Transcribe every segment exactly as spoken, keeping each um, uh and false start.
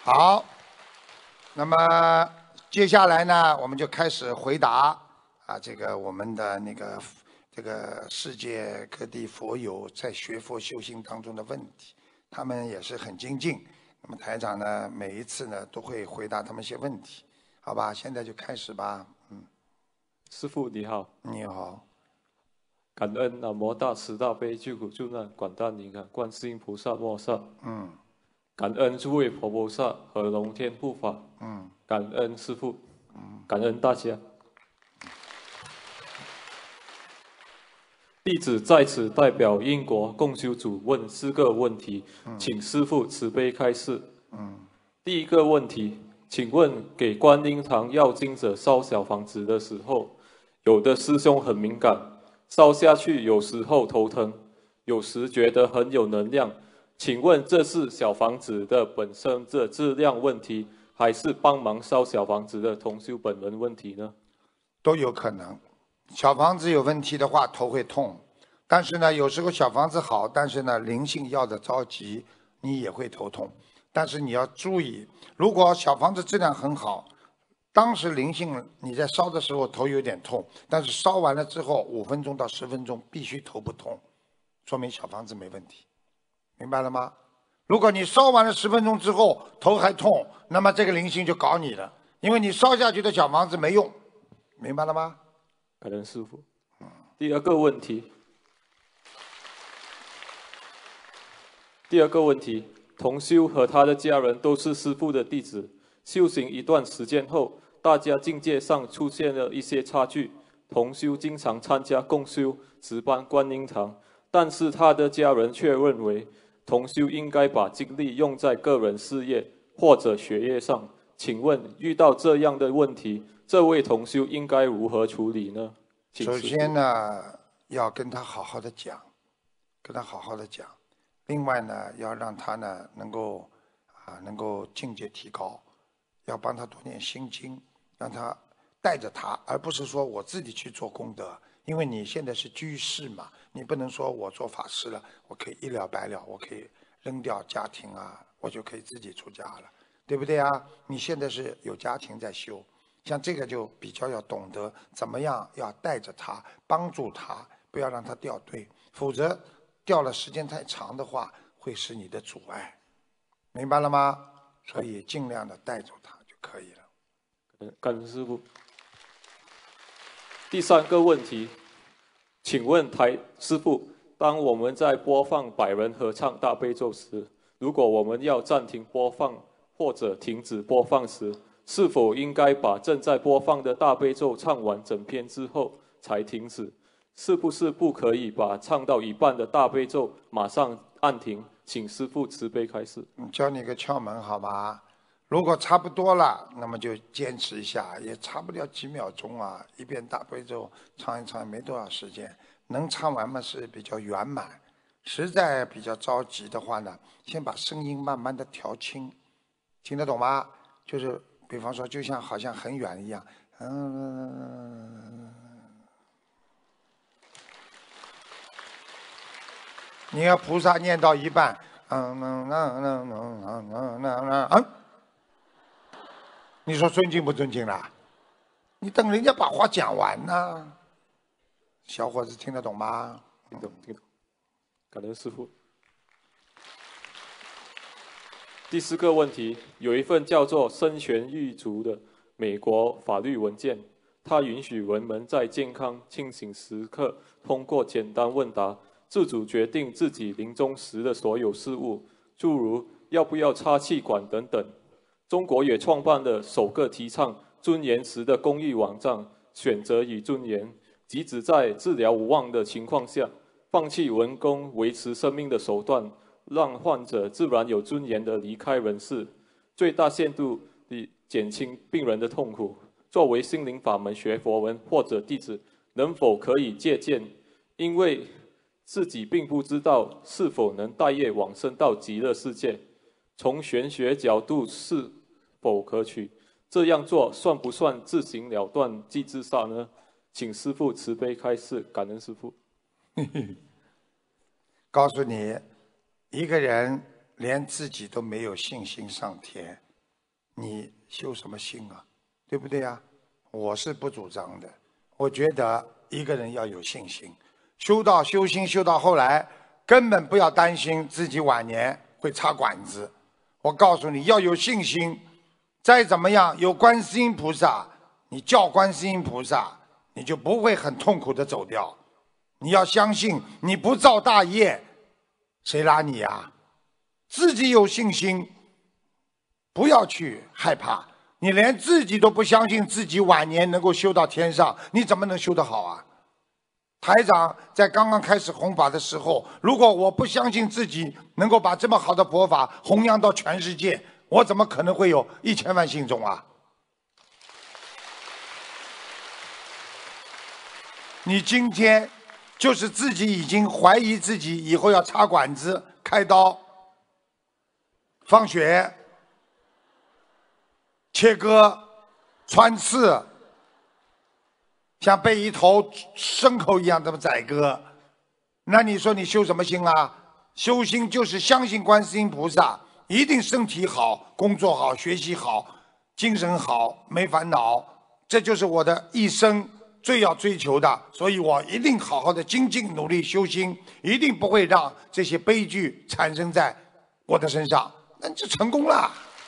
好，那么接下来呢，我们就开始回答啊，这个我们的那个这个世界各地佛友在学佛修行当中的问题，他们也是很精进。那么台长呢，每一次呢都会回答他们一些问题，好吧？现在就开始吧，嗯。 师父你好。 你好。 感恩南无大慈大悲救苦救难广大灵感观世音菩萨摩萨。 嗯。 感恩诸位佛菩萨和龙天护法。 嗯。 感恩师父。 嗯。 感恩大家。弟子在此代表英国共修组问四个问题， 嗯、 请师父慈悲开示。 嗯。 第一个问题，请问给观音堂要经者烧小房子的时候，有的师兄很敏感，烧下去有时候头疼，有时觉得很有能量。请问这是小房子的本身的质量问题，还是帮忙烧小房子的同修本人问题呢？ 都有可能。小房子有问题的话，头会痛。但是呢，有时候小房子好，但是呢，灵性要的着急，你也会头痛。但是你要注意，如果小房子质量很好，当时灵性你在烧的时候头有点痛，但是烧完了之后五分钟到十分钟必须头不痛，说明小房子没问题。明白了吗？如果你烧完了十分钟之后头还痛，那么这个灵性就搞你了，因为你烧下去的小房子没用，明白了吗？ 感恩师父。第二个问题，第二个问题，同修和他的家人都是师父的弟子，修行一段时间后，大家境界上出现了一些差距。同修经常参加共修，值班观音堂，但是他的家人却认为同修应该把精力用在个人事业或者学业上。请问遇到这样的问题，这位同修应该如何处理呢？ 首先呢，要跟他好好的讲，跟他好好的讲。另外呢，要让他呢能够啊能够境界提高，要帮他多念心经，让他带着他，而不是说我自己去做功德。因为你现在是居士嘛，你不能说我做法师了，我可以一了百了，我可以扔掉家庭啊，我就可以自己出家了，对不对啊？你现在是有家庭在修，像这个就比较要懂得怎么样要带着他，帮助他，不要让他掉队，否则掉了时间太长的话，会是你的阻碍，明白了吗？所以尽量的带住他就可以了。 感恩师父。第三个问题，请问台师父，当我们在播放百人合唱大悲咒时，如果我们要暂停播放或者停止播放时，是否应该把正在播放的大悲咒唱完整篇之后才停止？是不是不可以把唱到一半的大悲咒马上按停？请师父慈悲开示。 教你个窍门好吗？如果差不多了，那么就坚持一下，也差不了几秒钟啊，一遍大悲咒唱一唱，没多少时间，能唱完嘛是比较圆满。实在比较着急的话呢，先把声音慢慢的调轻，听得懂吗？就是比方说，就像好像很远一样，嗯，你要菩萨念到一半，嗯嗯嗯嗯嗯嗯嗯嗯，你说尊敬不尊敬啦？你等人家把话讲完呢。小伙子听得懂吗？ 听懂，听懂。感恩师父。第四个问题，有一份叫做生权狱卒的美国法律文件，它允许人们在健康清醒时刻通过简单问答，自主决定自己临终时的所有事务，诸如要不要插气管等等。中国也创办了首个提倡尊严时的公益网站“选择与尊严”，即指在治疗无望的情况下，放弃人工维持生命的手段，让患者自然有尊严地离开人世，最大限度地减轻病人的痛苦。作为心灵法门学佛人或者弟子，能否可以借鉴？因为自己并不知道是否能带业往生到极乐世界。从玄学角度是否可取？这样做算不算自行了断即自杀呢？请师父慈悲开示，感恩师父。 告诉你，一个人连自己都没有信心上天， 你修什么心啊？对不对呀？我是不主张的。我觉得一个人要有信心，修到修心修到后来，根本不要担心自己晚年会插管子。我告诉你要有信心，再怎么样有观世音菩萨，你叫观世音菩萨，你就不会很痛苦的走掉。你要相信，你不造大业，谁拉你呀？自己有信心，不要去害怕。你连自己都不相信自己晚年能够修到天上，你怎么能修得好啊？台长在刚刚开始弘法的时候，如果我不相信自己能够把这么好的佛法弘扬到全世界，我怎么可能会有一千万信众啊？你今天就是自己已经怀疑自己以后要插管子、开刀、放血、切割、穿刺，像被一头牲口一样这么宰割，那你说你修什么心啊？修心就是相信观世音菩萨，一定身体好、工作好、学习好、精神好、没烦恼，这就是我的一生最要追求的。所以我一定好好的精进努力修心，一定不会让这些悲剧产生在我的身上，那就成功了。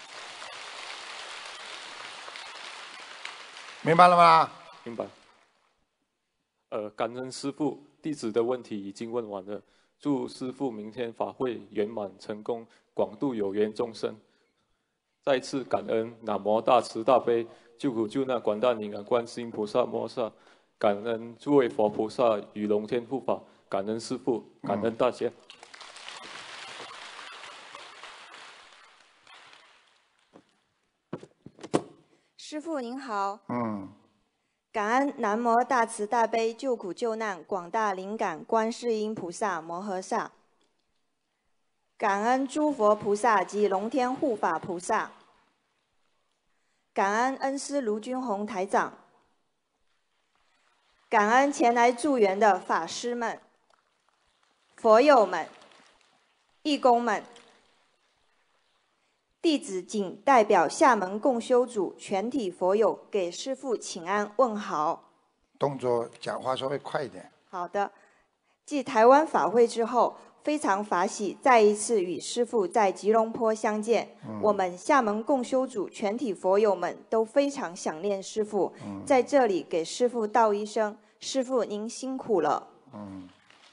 明白了吗？ 明白。呃，感恩师父，弟子的问题已经问完了。祝师父明天法会圆满成功，广度有缘众生。再次感恩南无大慈大悲救苦救难广大灵感观世音菩萨摩萨，感恩诸位佛菩萨与龙天护法，感恩师父，感恩大家。 师父您好。 嗯。 感恩南无大慈大悲救苦救难广大灵感观世音菩萨摩诃萨，感恩诸佛菩萨及龙天护法菩萨，感恩恩师卢军宏台长，感恩前来助缘的法师们、佛友们、义工们。弟子谨代表厦门共修组全体佛友给师父请安问好。 动作讲话稍微快一点。 好的。继台湾法会之后，非常法喜再一次与师父在吉隆坡相见。嗯、我们厦门共修组全体佛友们都非常想念师父，嗯、在这里给师父道一声：师父您辛苦了。嗯。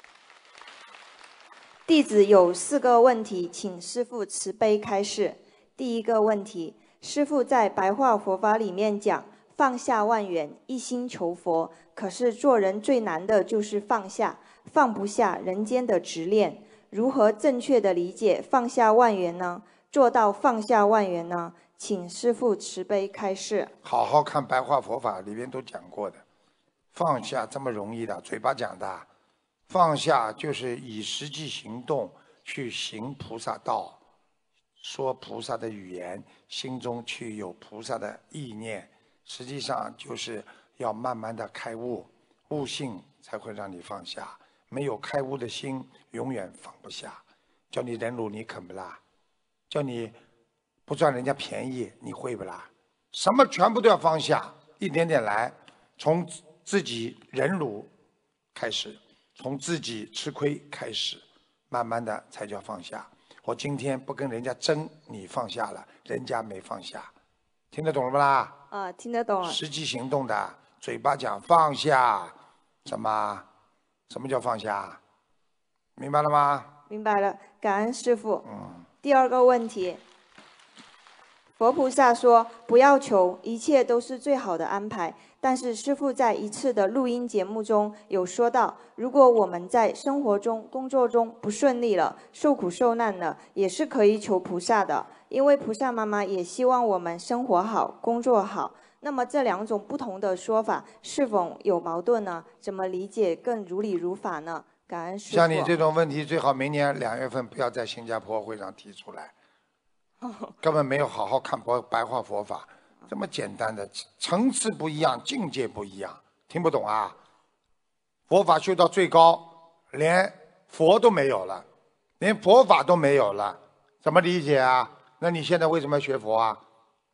弟子有四个问题，请师父慈悲开示。第一个问题，师父在白话佛法里面讲放下万缘，一心求佛。可是做人最难的就是放下，放不下人间的执念。如何正确的理解放下万缘呢？做到放下万缘呢？请师父慈悲开示。 好好看白话佛法里面都讲过的，放下这么容易的，嘴巴讲的，放下就是以实际行动去行菩萨道。说菩萨的语言，心中去有菩萨的意念，实际上就是要慢慢的开悟，悟性才会让你放下。没有开悟的心，永远放不下。叫你忍辱，你肯不啦？叫你不赚人家便宜，你会不啦？什么全部都要放下，一点点来，从自己忍辱开始，从自己吃亏开始，慢慢的才叫放下。我今天不跟人家争，你放下了，人家没放下，听得懂了不啦？ 啊，听得懂了。 实际行动的，嘴巴讲放下，什么？什么叫放下？明白了吗？ 明白了，感恩师父。 嗯。 第二个问题，佛菩萨说不要求，一切都是最好的安排。但是师父在一次的录音节目中有说到，如果我们在生活中、工作中不顺利了、受苦受难了，也是可以求菩萨的，因为菩萨妈妈也希望我们生活好、工作好。那么这两种不同的说法是否有矛盾呢？怎么理解更如理如法呢？感恩师父。 像你这种问题，最好明年两月份不要在新加坡会上提出来，根本没有好好看白白话佛法。这么简单的层次不一样，境界不一样，听不懂啊？佛法修到最高，连佛都没有了，连佛法都没有了，怎么理解啊？那你现在为什么要学佛啊？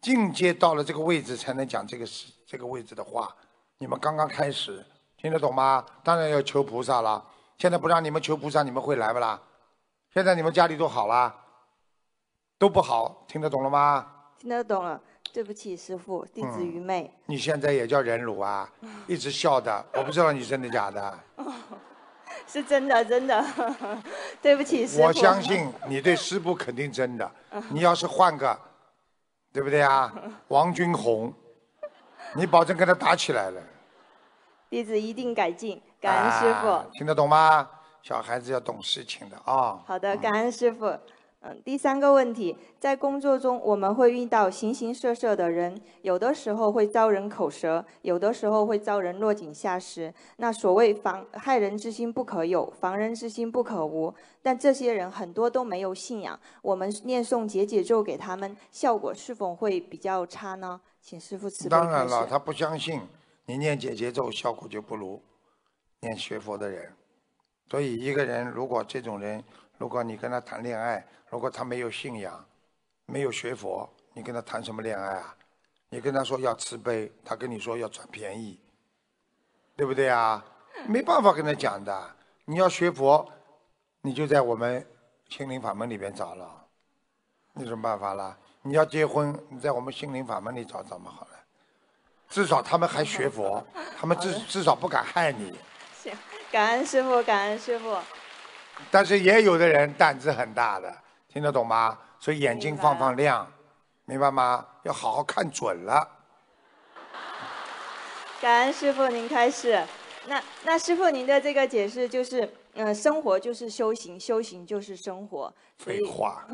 境界到了这个位置才能讲这个事这个位置的话。你们刚刚开始，听得懂吗？当然要求菩萨了。现在不让你们求菩萨，你们会来不啦？现在你们家里都好啦，都不好，听得懂了吗？ 听得懂了。对不起，师父，弟子愚昧。 嗯、你现在也叫忍辱啊？一直笑的，我不知道你真的假的。 是真的，真的。对不起，师父。 我相信你对师父肯定真的。你要是换个，对不对啊？王君红，你保证跟他打起来了。 弟子一定改进，感恩师父、 啊。听得懂吗？小孩子要懂事情的啊、哦。 好的，感恩师父。嗯，第三个问题，在工作中我们会遇到形形色色的人，有的时候会遭人口舌，有的时候会遭人落井下石。那所谓防害人之心不可有，防人之心不可无。但这些人很多都没有信仰，我们念诵解解咒给他们，效果是否会比较差呢？请师父慈悲开示。 当然了，他不相信你念解结咒，效果就不如念学佛的人。所以一个人如果这种人，如果你跟他谈恋爱，如果他没有信仰，没有学佛，你跟他谈什么恋爱啊？你跟他说要慈悲，他跟你说要赚便宜，对不对啊？没办法跟他讲的。你要学佛，你就在我们心灵法门里边找了，有什么办法啦？你要结婚，你在我们心灵法门里找找嘛好了。至少他们还学佛，他们至至少不敢害你。 行，感恩师父，感恩师父。 但是也有的人胆子很大的，听得懂吗？所以眼睛放放亮，明白吗？要好好看准了。 感恩师父您开示。那那师父您的这个解释就是，嗯、呃，生活就是修行，修行就是生活。 废话。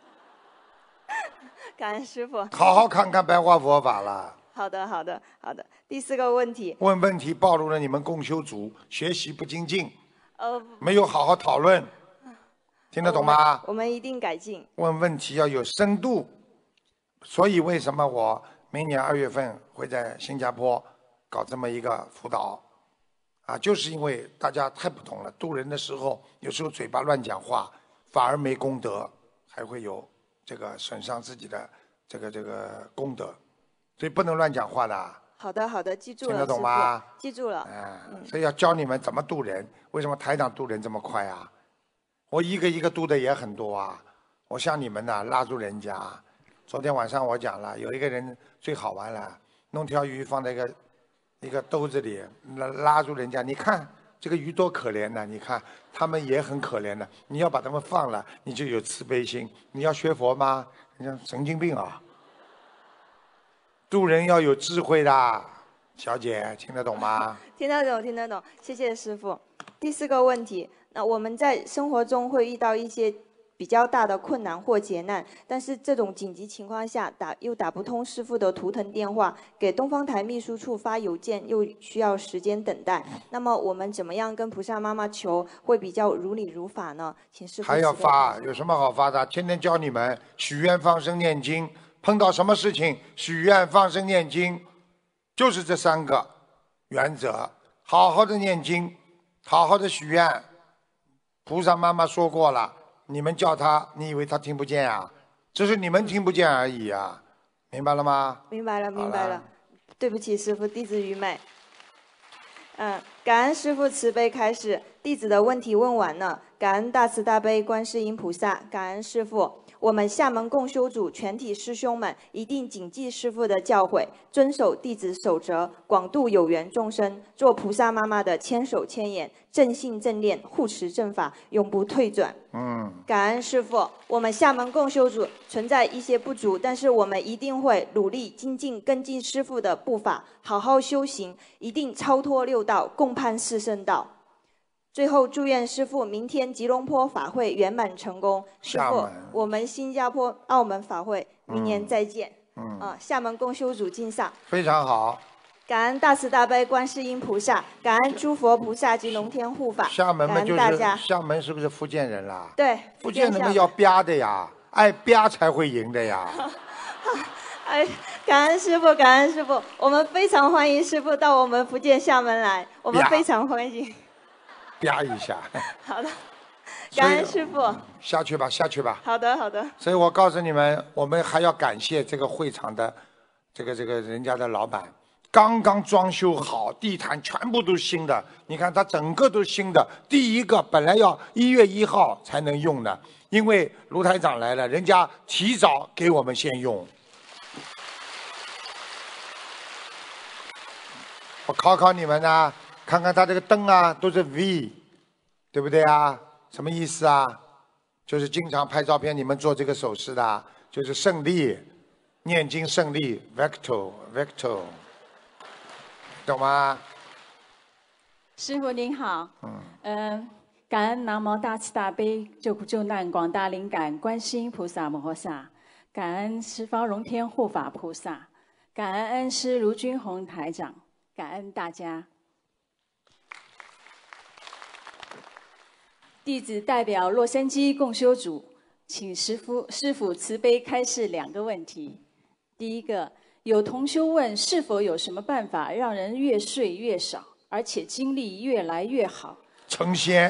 感恩师父。 好好看看白话佛法了。 好的，好的，好的。第四个问题。 问问题暴露了你们共修组学习不精进。 呃， 没有好好讨论，听得懂吗？ 我们, 我们一定改进。 问问题要有深度，所以为什么我明年二月份会在新加坡搞这么一个辅导，啊，就是因为大家太不懂了，渡人的时候有时候嘴巴乱讲话，反而没功德，还会有这个损伤自己的这个这个功德，所以不能乱讲话的。 好的，好的，记住了， 听得懂吗？ 记住了。 嗯，所以要教你们怎么渡人。为什么台长渡人这么快啊？我一个一个渡的也很多啊。我像你们呐、啊，拉住人家。昨天晚上我讲了，有一个人最好玩了，弄条鱼放在一个一个兜子里，拉拉住人家。你看这个鱼多可怜呐、啊！你看他们也很可怜的。你要把他们放了，你就有慈悲心。你要学佛吗？人家神经病啊！渡人要有智慧的，小姐听得懂吗？ 听得懂，听得懂，谢谢师父。第四个问题，那我们在生活中会遇到一些比较大的困难或劫难，但是这种紧急情况下打又打不通师父的图腾电话，给东方台秘书处发邮件又需要时间等待。那么我们怎么样跟菩萨妈妈求会比较如理如法呢？请师父。 还要发，有什么好发的？天天教你们许愿、放生、念经。碰到什么事情，许愿、放生、念经，就是这三个原则。好好的念经，好好的许愿。菩萨妈妈说过了，你们叫他，你以为他听不见啊？这是你们听不见而已啊，明白了吗？ 明白了，明白了。对不起，师父，弟子愚昧。嗯，感恩师父慈悲开示，弟子的问题问完了。感恩大慈大悲观世音菩萨，感恩师父。我们厦门共修组全体师兄们一定谨记师父的教诲，遵守弟子守则，广度有缘众生，做菩萨妈妈的千手千眼，正信正念，护持正法，永不退转。 嗯， 感恩师父。我们厦门共修组存在一些不足，但是我们一定会努力精进，跟进师父的步伐，好好修行，一定超脱六道，共攀四圣道。最后祝愿师父明天吉隆坡法会圆满成功。师父，我们新加坡、澳门法会明年再见。 嗯， 啊，厦门共修组敬上。 非常好。 感恩大慈大悲观世音菩萨，感恩诸佛菩萨及龙天护法。 厦门嘛就是大家。 厦门是不是福建人啦？ 对， 福建人们要吧的呀，爱吧才会赢的呀。 哎，感恩师父，感恩师父，我们非常欢迎师父到我们福建厦门来，我们非常欢迎。 啪一下。 好的， 感恩师父。 下去吧，下去吧。 好的，好的。 所以我告诉你们，我们还要感谢这个会场的这个这个人家的老板，刚刚装修好，地毯全部都新的。你看它整个都新的。第一个本来要一月一号才能用的，因为卢台长来了，人家提早给我们先用。我考考你们呢，看看它这个灯啊，都是 V， 对不对啊？什么意思啊？就是经常拍照片，你们做这个手势的，就是胜利，念经胜利 ，Vector Vector， 懂吗？ 师父您好， 嗯， 呃，感恩南无大慈大悲救苦救难广大灵感观世音菩萨摩诃萨，感恩十方龙天护法菩萨，感恩恩师卢军宏台长，感恩大家。弟子代表洛杉矶共修组，请师父师父慈悲开示两个问题。第一个，有同修问是否有什么办法让人越睡越少，而且精力越来越好， 成仙，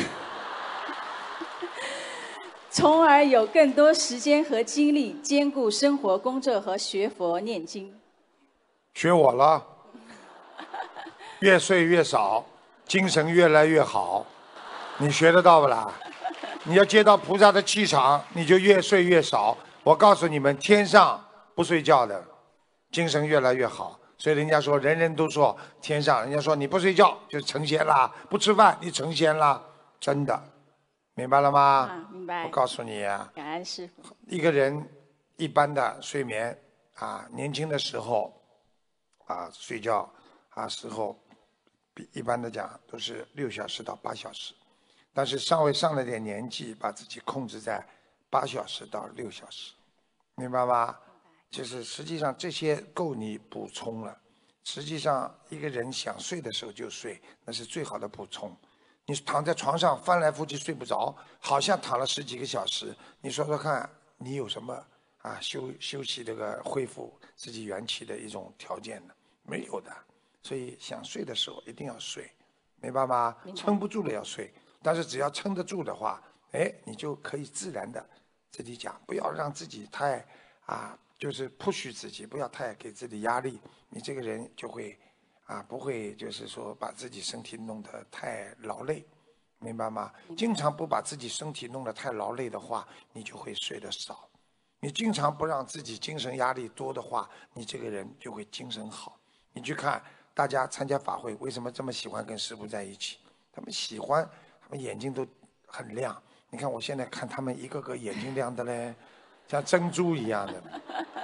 从而有更多时间和精力兼顾生活、工作和学佛念经。 学我了，越睡越少，精神越来越好。你学得到不啦？你要接到菩萨的气场，你就越睡越少。我告诉你们，天上不睡觉的，精神越来越好。所以人家说，人人都说天上，人家说你不睡觉就成仙啦，不吃饭你成仙啦，真的，明白了吗？ 啊，明白。 我告诉你啊， 感恩师父。 一个人一般的睡眠啊，年轻的时候啊睡觉啊时候，比一般的讲都是六小时到八小时。但是稍微上了点年纪，把自己控制在八小时到六小时，明白吗？就是实际上这些够你补充了。实际上一个人想睡的时候就睡，那是最好的补充。你躺在床上翻来覆去睡不着，好像躺了十几个小时，你说说看，你有什么啊休休息这个恢复自己元气的一种条件呢？没有的。所以想睡的时候一定要睡，明白吗？撑不住了要睡。但是只要撑得住的话，哎，你就可以自然的自己讲，不要让自己太啊，就是 push 自己，不要太给自己压力，你这个人就会啊，不会就是说把自己身体弄得太劳累，明白吗？经常不把自己身体弄得太劳累的话，你就会睡得少。你经常不让自己精神压力多的话，你这个人就会精神好。你去看大家参加法会，为什么这么喜欢跟师父在一起？他们喜欢。他们眼睛都很亮，你看我现在看他们一个个眼睛亮的嘞，像珍珠一样的。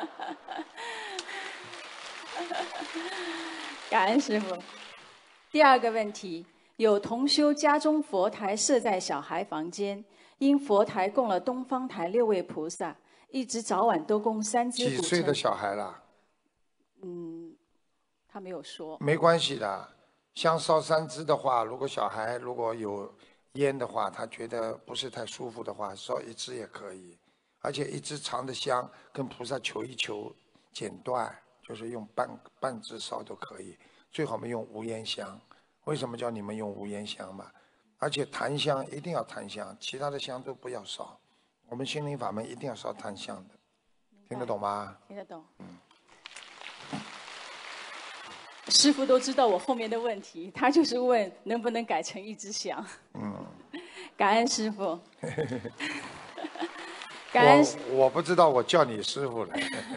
感恩师父。第二个问题，有同修家中佛台设在小孩房间，因佛台供了东方台六位菩萨，一直早晚都供三支。 几岁的小孩啦？ 嗯，他没有说。 没关系的，香烧三支的话，如果小孩如果有烟的话，他觉得不是太舒服的话，烧一支也可以。而且一支长的香，跟菩萨求一求，剪断，就是用半半支烧都可以。最好没用无烟香。为什么叫你们用无烟香嘛？而且檀香一定要檀香，其他的香都不要烧。我们心灵法门一定要烧檀香的，听得懂吗？ 听得懂。 嗯。 师父都知道我后面的问题，他就是问能不能改成一支香。 嗯。 感恩师父。感恩我我不知道我叫你师父了。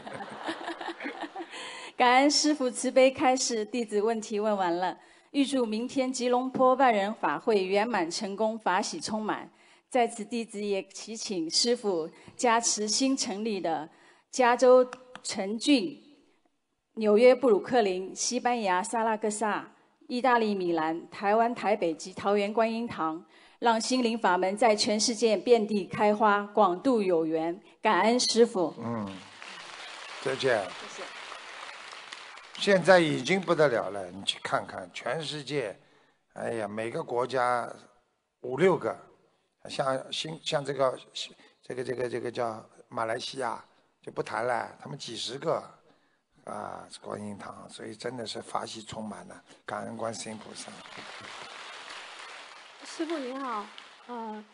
感恩师父慈悲开示，弟子问题问完了。预祝明天吉隆坡万人法会圆满成功，法喜充满。在此，弟子也祈请师父加持新成立的加州城郡、纽约布鲁克林、西班牙萨拉戈萨、意大利米兰、台湾台北及桃园观音堂，让心灵法门在全世界遍地开花，广度有缘。感恩师父。 嗯，再见。 谢谢。 现在已经不得了了，你去看看全世界，哎呀，每个国家五六个，像新像这个这个这个这个叫马来西亚就不谈了，他们几十个啊观音堂，所以真的是法喜充满了，感恩观世音菩萨。 师父您好，呃，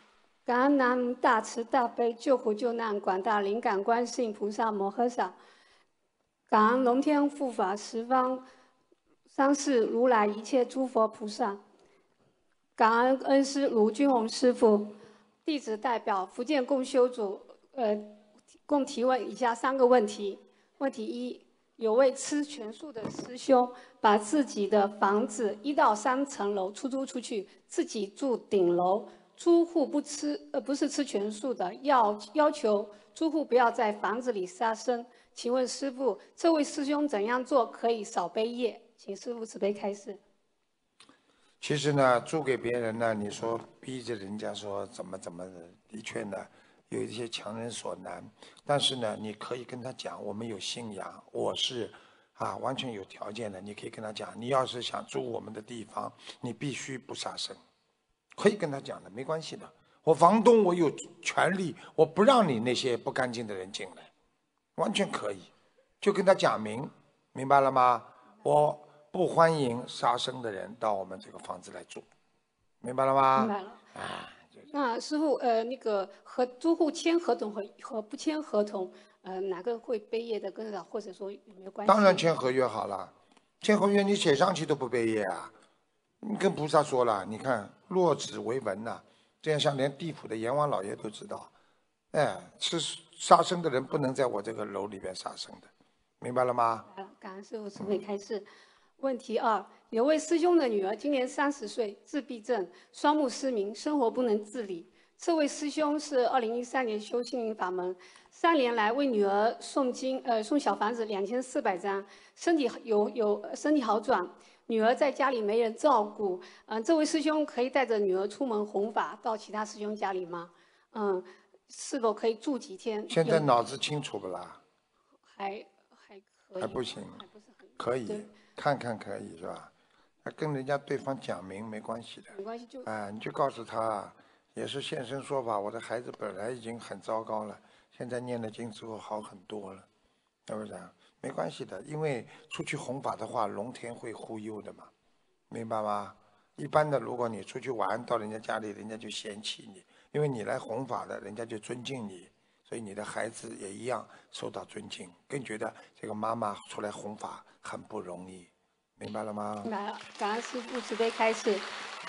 感恩南无大慈大悲救苦救难广大灵感观世音菩萨摩诃萨，感恩龙天护法十方三世如来一切诸佛菩萨，感恩恩师卢军宏师父。弟子代表福建共修组，呃，共提问以下三个问题。问题一：有位吃全素的师兄，把自己的房子一到三层楼出租出去，自己住顶楼。租户不吃，呃，不是吃全素的，要要求租户不要在房子里杀生。请问师父，这位师兄怎样做可以少背业？请师父慈悲开示。 其实呢，租给别人呢，你说逼着人家说怎么怎么的，的确呢，有一些强人所难。但是呢，你可以跟他讲，我们有信仰，我是啊完全有条件的。你可以跟他讲，你要是想租我们的地方，你必须不杀生，可以跟他讲的，没关系的。我房东，我有权利，我不让你那些不干净的人进来，完全可以，就跟他讲明，明白了吗？我不欢迎杀生的人到我们这个房子来住，明白了吗？ 明白了。 啊， 那师傅，呃，那个和租户签合同和和不签合同，呃，哪个会背业的更少，或者说有没有关系？ 当然签合约好了，签合约你写上去都不背业啊。你跟菩萨说了，你看落纸为文呐、啊，这样像连地府的阎王老爷都知道，哎，吃杀生的人不能在我这个楼里边杀生的，明白了吗？ 感恩师父慈悲开示。问题二：有位师兄的女儿今年三十岁，自闭症，双目失明，生活不能自理。这位师兄是二零一三年修心灵法门，三年来为女儿诵经，呃，送小房子两千四百张，身体有有身体好转。女儿在家里没人照顾，嗯、呃，这位师兄可以带着女儿出门弘法到其他师兄家里吗？嗯，是否可以住几天？ 现在脑子清楚不啦？ 还还可以。 还不行， 还不是很可以看看可以是吧？跟人家对方讲明没关系的。 没关系就。 啊，你就告诉他，也是现身说法。我的孩子本来已经很糟糕了，现在念了经之后好很多了，是不是？没关系的，因为出去弘法的话，龙天会护佑的嘛，明白吗？一般的，如果你出去玩到人家家里，人家就嫌弃你，因为你来弘法的，人家就尊敬你，所以你的孩子也一样受到尊敬，更觉得这个妈妈出来弘法很不容易，明白了吗？ 明白了，感恩师父慈悲开示。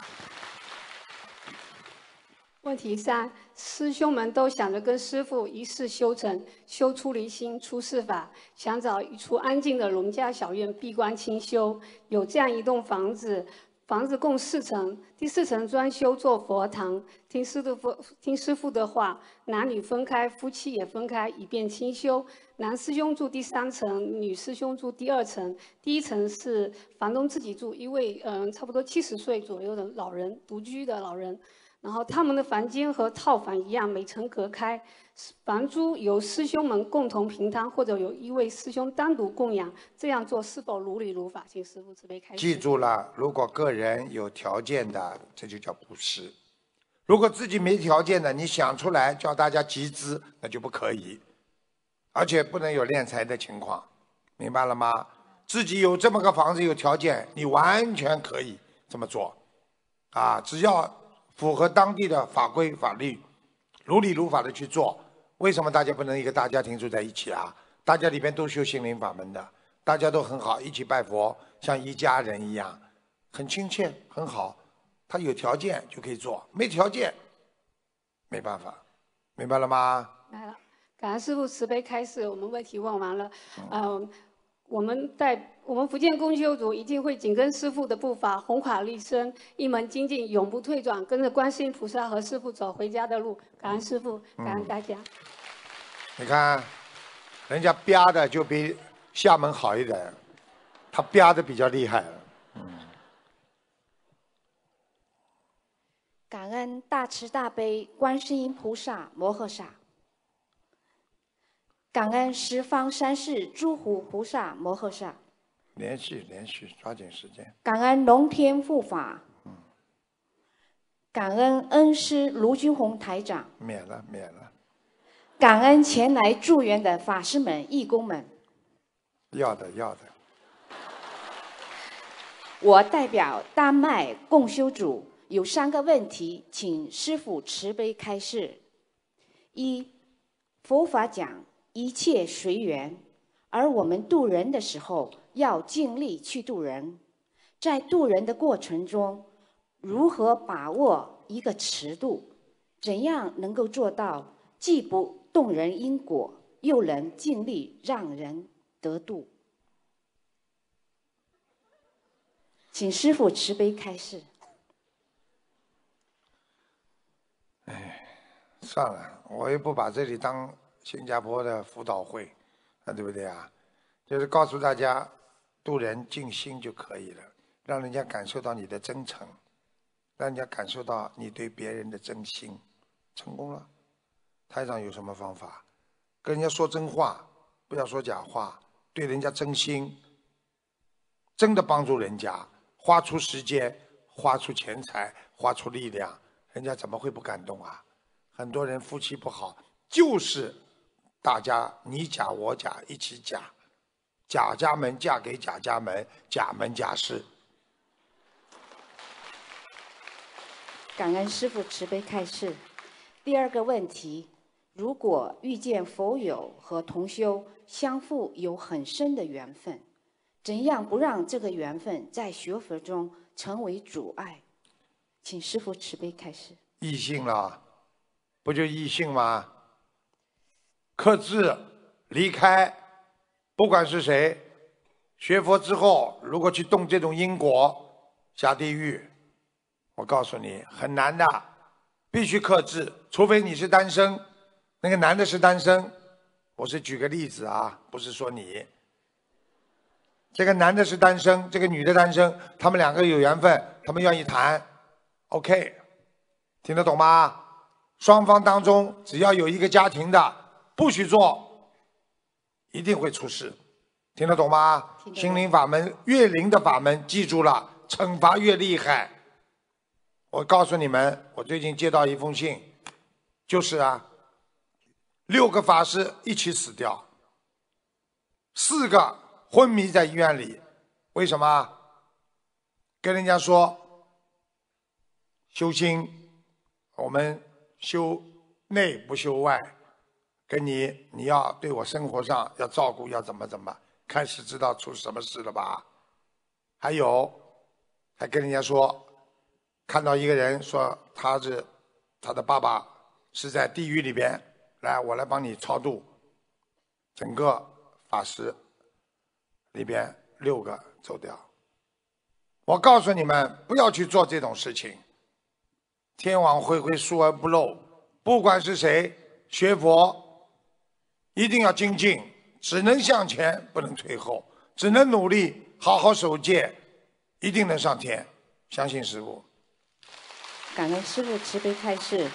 问题三：师兄们都想着跟师父一世修成，修出离心、出世法，想找一处安静的农家小院闭关清修。有这样一栋房子，房子共四层，第四层专修做佛堂。听师父听师父的话，男女分开，夫妻也分开，以便清修。男师兄住第三层，女师兄住第二层。第一层是房东自己住，一位嗯差不多七十岁左右的老人，独居的老人。然后他们的房间和套房一样，每层隔开，房租由师兄们共同平摊，或者有一位师兄单独供养。这样做是否如理如法？请师父慈悲开示。 记住了，如果个人有条件的，这就叫布施；如果自己没条件的，你想出来叫大家集资，那就不可以，而且不能有敛财的情况，明白了吗？自己有这么个房子，有条件，你完全可以这么做，啊，只要符合当地的法规法律，如理如法的去做。为什么大家不能一个大家庭住在一起啊？大家里边都修心灵法门的，大家都很好，一起拜佛，像一家人一样，很亲切，很好。他有条件就可以做，没条件没办法，明白了吗？ 来了，感恩师父慈悲开示，我们问题问完了。嗯、呃，我们在我们福建共修组一定会紧跟师父的步伐，弘法利生，一门精进，永不退转，跟着观世音菩萨和师父走回家的路。感恩师父，感恩大家。嗯、 你看，人家吧的就比厦门好一点，他吧的比较厉害。嗯。 感恩大慈大悲观世音菩萨摩诃萨。感恩十方三世诸佛菩萨摩诃萨。 连续连续，抓紧时间。 感恩龙天护法。嗯。感恩恩师卢军宏台长。 免了免了。 感恩前来助缘的法师们、义工们。 要的要的。 我代表丹麦共修组有三个问题，请师父慈悲开示。一，佛法讲一切随缘，而我们度人的时候要尽力去度人，在度人的过程中，如何把握一个尺度？怎样能够做到既不动人因果，又能尽力让人得度？请师父慈悲开示。 哎，算了，我也不把这里当新加坡的辅导会，啊，对不对啊？就是告诉大家，度人尽心就可以了，让人家感受到你的真诚，让人家感受到你对别人的真心，成功了。台长有什么方法？跟人家说真话，不要说假话，对人家真心，真的帮助人家。花出时间，花出钱财，花出力量，人家怎么会不感动啊？很多人夫妻不好，就是大家你假我假一起假，贾家门嫁给贾家门，贾门贾氏。 感恩师父慈悲开示。第二个问题，如果遇见佛友和同修相互有很深的缘分，怎样不让这个缘分在学佛中成为阻碍？请师父慈悲开示。 异性了，不就异性吗？克制，离开，不管是谁，学佛之后，如果去动这种因果，下地狱，我告诉你很难的，必须克制，除非你是单身，那个男的是单身，我是举个例子啊，不是说你。这个男的是单身，这个女的单身，他们两个有缘分，他们愿意谈 ，OK， 听得懂吗？双方当中只要有一个家庭的不许做，一定会出事，听得懂吗？心灵法门越灵的法门，记住了，惩罚越厉害。我告诉你们，我最近接到一封信，就是啊，六个法师一起死掉，四个昏迷在医院里，为什么？跟人家说修心，我们修内不修外，跟你你要对我生活上要照顾，要怎么怎么，开始知道出什么事了吧？还有，还跟人家说，看到一个人说他是他的爸爸是在地狱里边，来我来帮你超度，整个法师里边六个走掉。我告诉你们，不要去做这种事情。天网恢恢，疏而不漏。不管是谁学佛，一定要精进，只能向前，不能退后，只能努力，好好守戒，一定能上天。相信师父。 感恩师父慈悲开示。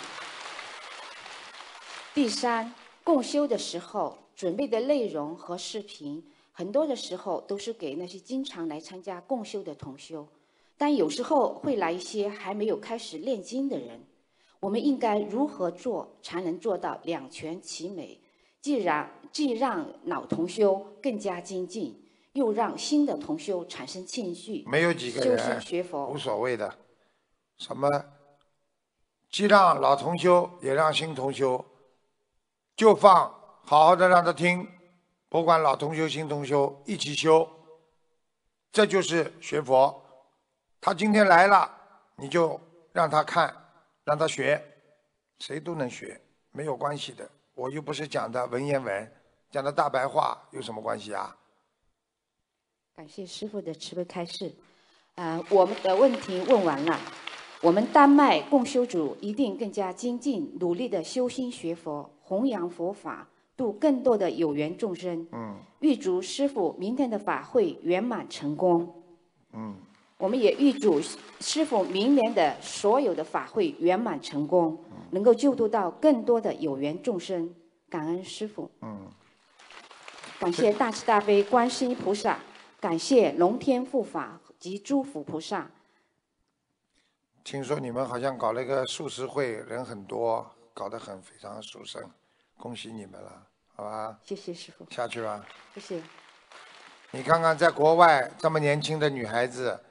第三，共修的时候准备的内容和视频，很多的时候都是给那些经常来参加共修的同修，但有时候会来一些还没有开始练经的人。我们应该如何做才能做到两全其美？既然既让老同修更加精进，又让新的同修产生兴趣， 没有几个人修心学佛， 无所谓的。什么？既让老同修，也让新同修，就放好好的让他听，不管老同修、新同修一起修，这就是学佛。他今天来了，你就让他看，让他学，谁都能学，没有关系的。我又不是讲的文言文，讲的大白话，有什么关系啊？ 感谢师父的慈悲开示。呃，我们的问题问完了。我们丹麦共修组一定更加精进，努力的修心学佛，弘扬佛法，度更多的有缘众生。 嗯。 预祝师父明天的法会圆满成功。 嗯。 我们也预祝师父明年的所有的法会圆满成功，能够救度到更多的有缘众生。感恩师父。 嗯。 感谢大慈大悲观世音菩萨，感谢龙天护法及诸佛菩萨。 听说你们好像搞了一个素食会，人很多，搞得很非常殊胜，恭喜你们了，好吧？ 谢谢师父。 下去吧。 谢谢。 你看看，在国外这么年轻的女孩子，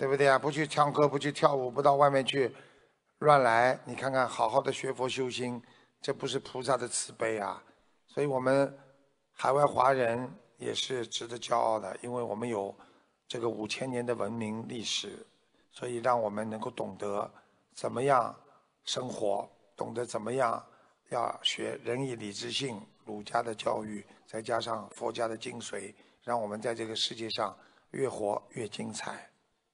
对不对啊？不去唱歌，不去跳舞，不到外面去乱来，你看看，好好的学佛修心，这不是菩萨的慈悲啊！所以我们海外华人也是值得骄傲的，因为我们有这个五千年的文明历史，所以让我们能够懂得怎么样生活，懂得怎么样要学仁义礼智信，儒家的教育，再加上佛家的精髓，让我们在这个世界上越活越精彩。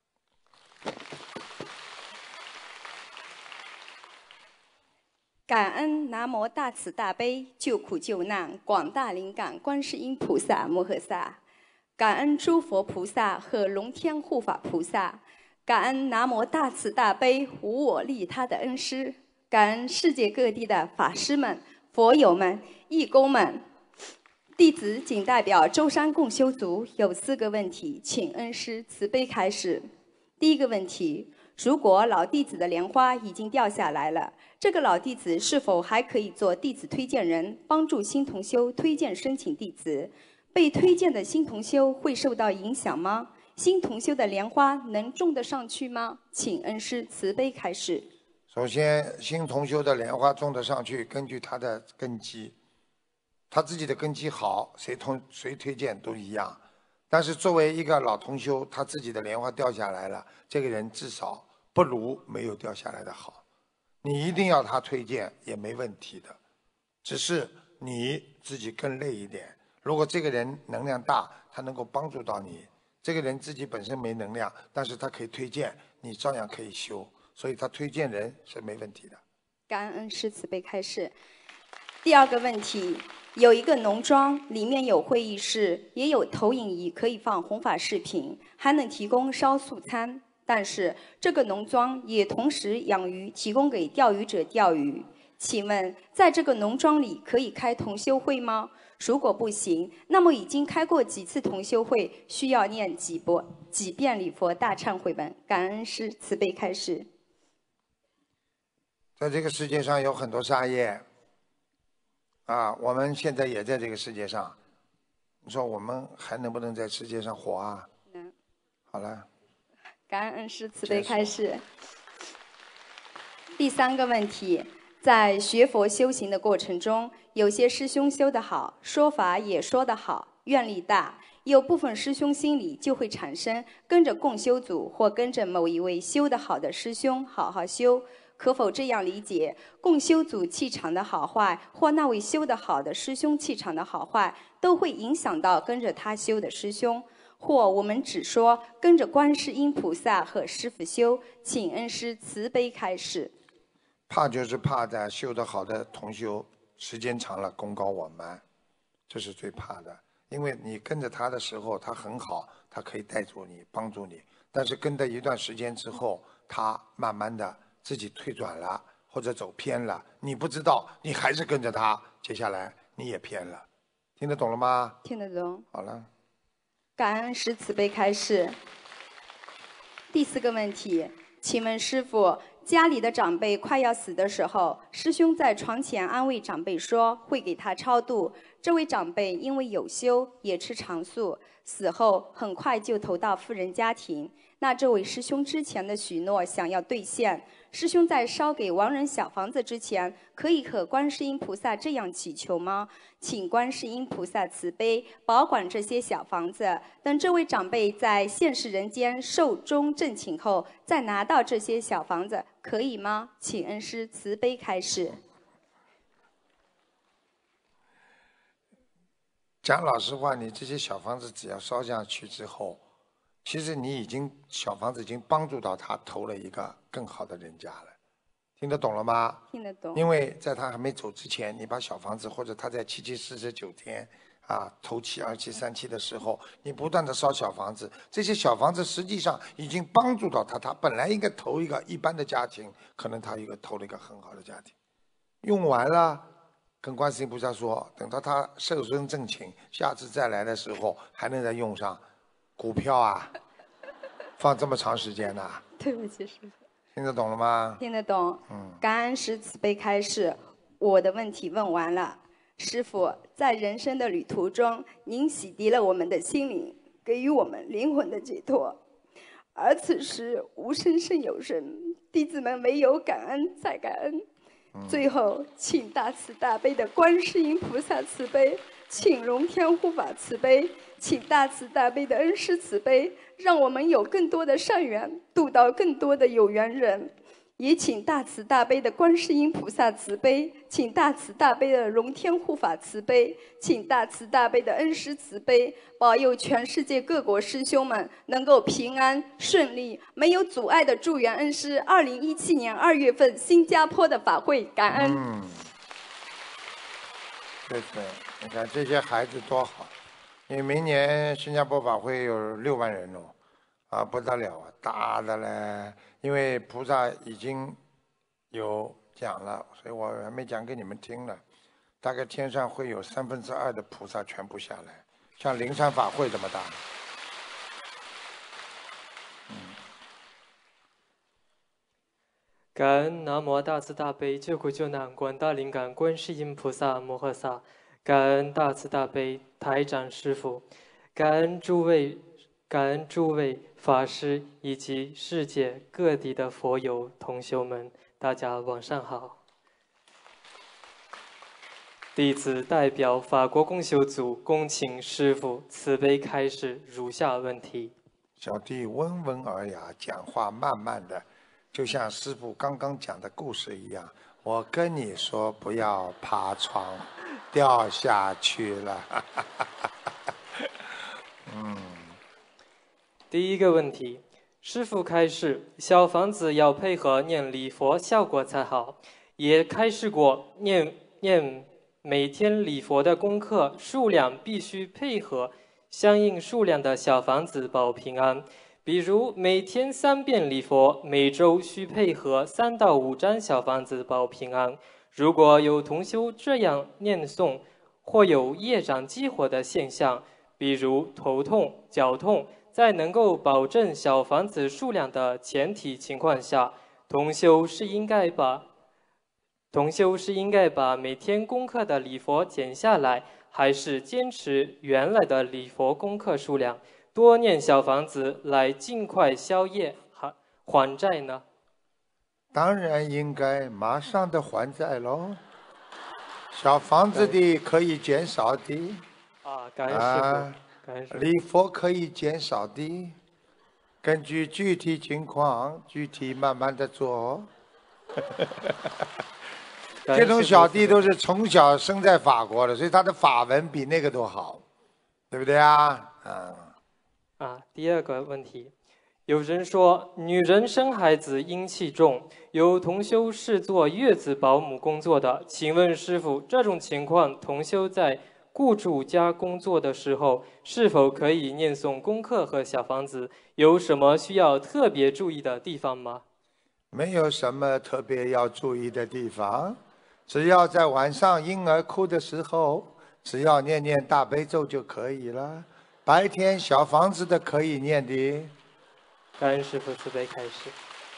感恩南无大慈大悲救苦救难广大灵感观世音菩萨摩诃萨，感恩诸佛菩萨和龙天护法菩萨，感恩南无大慈大悲无我利他的恩师，感恩世界各地的法师们、佛友们、义工们。弟子仅代表舟山共修组有四个问题，请恩师慈悲开示。第一个问题：如果老弟子的莲花已经掉下来了，这个老弟子是否还可以做弟子推荐人，帮助新同修推荐申请弟子？被推荐的新同修会受到影响吗？新同修的莲花能种得上去吗？请恩师慈悲开示。 首先，新同修的莲花种得上去，根据他的根基，他自己的根基好，谁同谁推荐都一样。但是作为一个老同修，他自己的莲花掉下来了，这个人至少不如没有掉下来的好。你一定要他推荐也没问题的，只是你自己更累一点。如果这个人能量大，他能够帮助到你；这个人自己本身没能量，但是他可以推荐，你照样可以修。所以他推荐人是没问题的。 感恩师慈悲开示。第二个问题，有一个农庄，里面有会议室，也有投影仪，可以放弘法视频，还能提供烧素餐。但是这个农庄也同时养鱼，提供给钓鱼者钓鱼。请问，在这个农庄里可以开同修会吗？如果不行，那么已经开过几次同修会，需要念几波几遍礼佛大忏悔文？感恩师慈悲开示。 在这个世界上有很多杀业啊，我们现在也在这个世界上，你说我们还能不能在世界上活啊？ 能。 好了。 感恩恩师慈悲开示。第三个问题，在学佛修行的过程中，有些师兄修得好，说法也说得好，愿力大，有部分师兄心里就会产生跟着共修组或跟着某一位修得好的师兄好好修。可否这样理解，共修组气场的好坏，或那位修得好的师兄气场的好坏，都会影响到跟着他修的师兄？或我们只说跟着观世音菩萨和师父修，请恩师慈悲开示。 怕就是怕在修得好的同修时间长了功高我慢，这是最怕的。因为你跟着他的时候他很好，他可以带住你帮助你，但是跟着一段时间之后，他慢慢的自己退转了或者走偏了，你不知道，你还是跟着他，接下来你也偏了。听得懂了吗？ 听得懂。 好了。 感恩师慈悲开示。第四个问题，请问师父，家里的长辈快要死的时候，师兄在床前安慰长辈说会给他超度。这位长辈因为有修，也吃长素，死后很快就投到富人家庭。那这位师兄之前的许诺想要兑现，师兄在烧给亡人小房子之前，可以和观世音菩萨这样祈求吗？请观世音菩萨慈悲，保管这些小房子，等这位长辈在现世人间寿终正寝后，再拿到这些小房子，可以吗？请恩师慈悲开示。 讲老实话，你这些小房子只要烧下去之后，其实你已经小房子已经帮助到他投了一个更好的人家了，听得懂了吗？ 听得懂。 因为在他还没走之前，你把小房子或者他在七七四十九天啊头七二七三七的时候，你不断的烧小房子，这些小房子实际上已经帮助到他，他本来应该投一个一般的家庭，可能他一个投了一个很好的家庭，用完了。跟观世音菩萨说，等到他寿终正寝，下次再来的时候还能再用上。股票啊，放这么长时间呢、啊？ 对不起，师父。 听得懂了吗？ 听得懂。 嗯。 感恩师慈悲开示，我的问题问完了。师父，在人生的旅途中，您洗涤了我们的心灵，给予我们灵魂的解脱。 而此时无声胜有声，弟子们唯有感恩再感恩。最后，请大慈大悲的观世音菩萨慈悲，请龙天护法慈悲，请大慈大悲的恩师慈悲，让我们有更多的善缘，度到更多的有缘人。也请大慈大悲的观世音菩萨慈悲，请大慈大悲的龙天护法慈悲，请大慈大悲的恩师慈悲，保佑全世界各国师兄们能够平安顺利，没有阻碍的祝愿恩师二零一七年二月份新加坡的法会，感恩。 嗯，对对，你看这些孩子多好，因为明年新加坡法会有六万人哦，啊不得了啊，大的嘞。因为菩萨已经有讲了，所以我还没讲给你们听呢。大概天上会有三分之二的菩萨全部下来，像灵山法会这么大。嗯。 感恩南无大慈大悲救苦救难广大灵感观世音菩萨摩诃萨，感恩大慈大悲台长师父，感恩诸位。感恩诸位法师以及世界各地的佛友同修们，大家晚上好。弟子代表法国共修组恭请师父慈悲开示如下问题。 小弟温文尔雅，讲话慢慢的，就像师父刚刚讲的故事一样。我跟你说，不要爬床，掉下去了。嗯。 第一个问题，师父开示，小房子要配合念礼佛效果才好，也开示过念念每天礼佛的功课数量必须配合相应数量的小房子保平安。比如每天三遍礼佛，每周需配合三到五张小房子保平安。如果有同修这样念诵，或有业障激活的现象，比如头痛、脚痛，在能够保证小房子数量的前提情况下，同修是应该把同修是应该把每天功课的礼佛减下来，还是坚持原来的礼佛功课数量，多念小房子来尽快消业还还债呢？ 当然应该马上的还债喽。小房子的可以减少的啊，感恩师父。 啊礼佛可以减少的，根据具体情况，具体慢慢的做。这种小弟都是从小生在法国的，所以他的法文比那个都好，对不对啊？啊。 啊，第二个问题，有人说女人生孩子阴气重，有同修是做月子保姆工作的，请问师父，这种情况同修在雇主家工作的时候，是否可以念诵功课和小房子？有什么需要特别注意的地方吗？ 没有什么特别要注意的地方，只要在晚上婴儿哭的时候，只要念念大悲咒就可以了。白天小房子的可以念的。 感恩师父慈悲开示。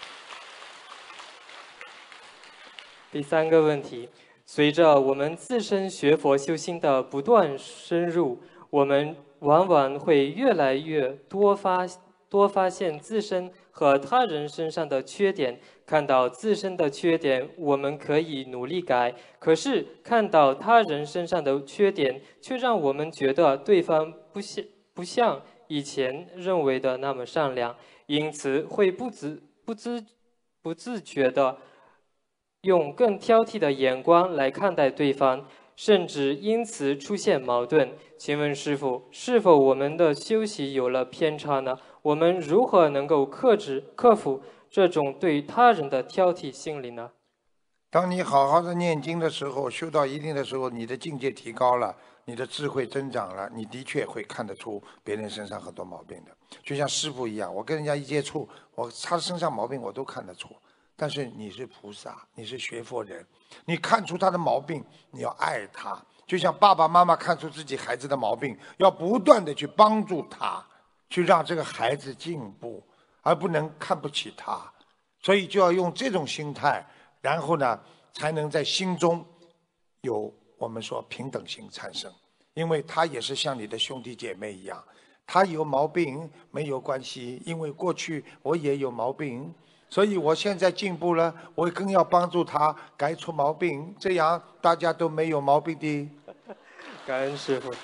第三个问题。随着我们自身学佛修心的不断深入，我们往往会越来越多发多发现自身和他人身上的缺点。看到自身的缺点，我们可以努力改；可是看到他人身上的缺点，却让我们觉得对方不像不像以前认为的那么善良，因此会不自不自不自觉的用更挑剔的眼光来看待对方，甚至因此出现矛盾。请问师父，是否我们的修习有了偏差呢？我们如何能够克制、克服这种对他人的挑剔心理呢？ 当你好好的念经的时候，修到一定的时候，你的境界提高了，你的智慧增长了，你的确会看得出别人身上很多毛病的。就像师父一样，我跟人家一接触，我他身上毛病我都看得出。但是你是菩萨，你是学佛人，你看出他的毛病，你要爱他，就像爸爸妈妈看出自己孩子的毛病，要不断的去帮助他，去让这个孩子进步，而不能看不起他。所以就要用这种心态，然后呢，才能在心中有我们说平等心产生，因为他也是像你的兄弟姐妹一样， 他有毛病没有关系，因为过去我也有毛病，所以我现在进步了，我更要帮助他改出毛病，这样大家都没有毛病的。 感恩师父。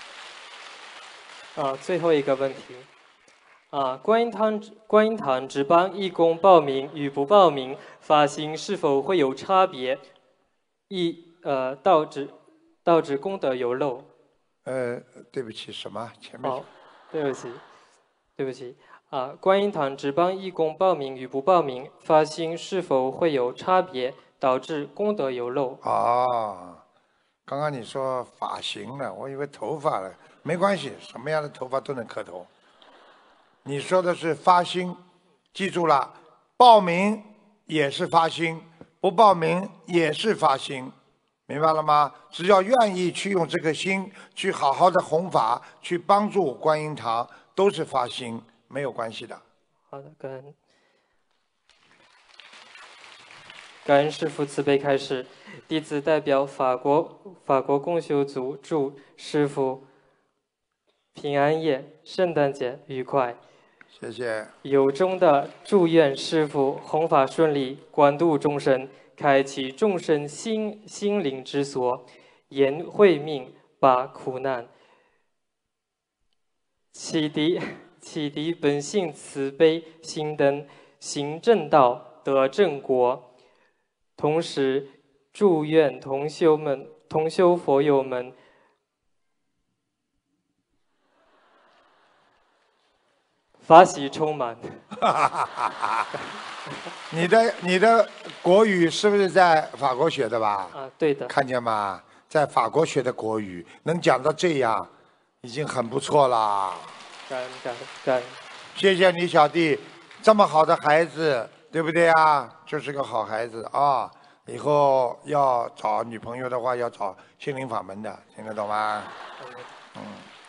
啊，最后一个问题。啊，观音堂观音堂只帮义工报名与不报名发心是否会有差别？一呃导致导致功德有漏。 呃，对不起，什么？前面。 哦，对不起，对不起。啊，观音堂只帮义工报名与不报名发心是否会有差别，导致功德有漏？ 哦，刚刚你说发型了，我以为头发了，没关系，什么样的头发都能磕头。你说的是发心，记住了，报名也是发心，不报名也是发心，明白了吗？只要愿意去用这个心去好好的弘法，去帮助观音堂，都是发心，没有关系的。 好的，感恩。感恩师父慈悲开示，弟子代表法国法国共修组祝师父平安夜、圣诞节愉快。 谢谢。 由衷的祝愿师父弘法顺利，广度众生，开启众生心心灵之所，言慧命，拔苦难，启迪启迪本性慈悲心灯，行正道，得正果。同时，祝愿同修们、同修佛友们法喜充满。 你的你的国语是不是在法国学的吧？ 啊，对的。 看见吗？在法国学的国语，能讲到这样，已经很不错啦。 感恩感恩感恩。 谢谢你小弟，这么好的孩子，对不对啊？就是个好孩子啊！以后要找女朋友的话，要找心灵法门的，听得懂吗？嗯。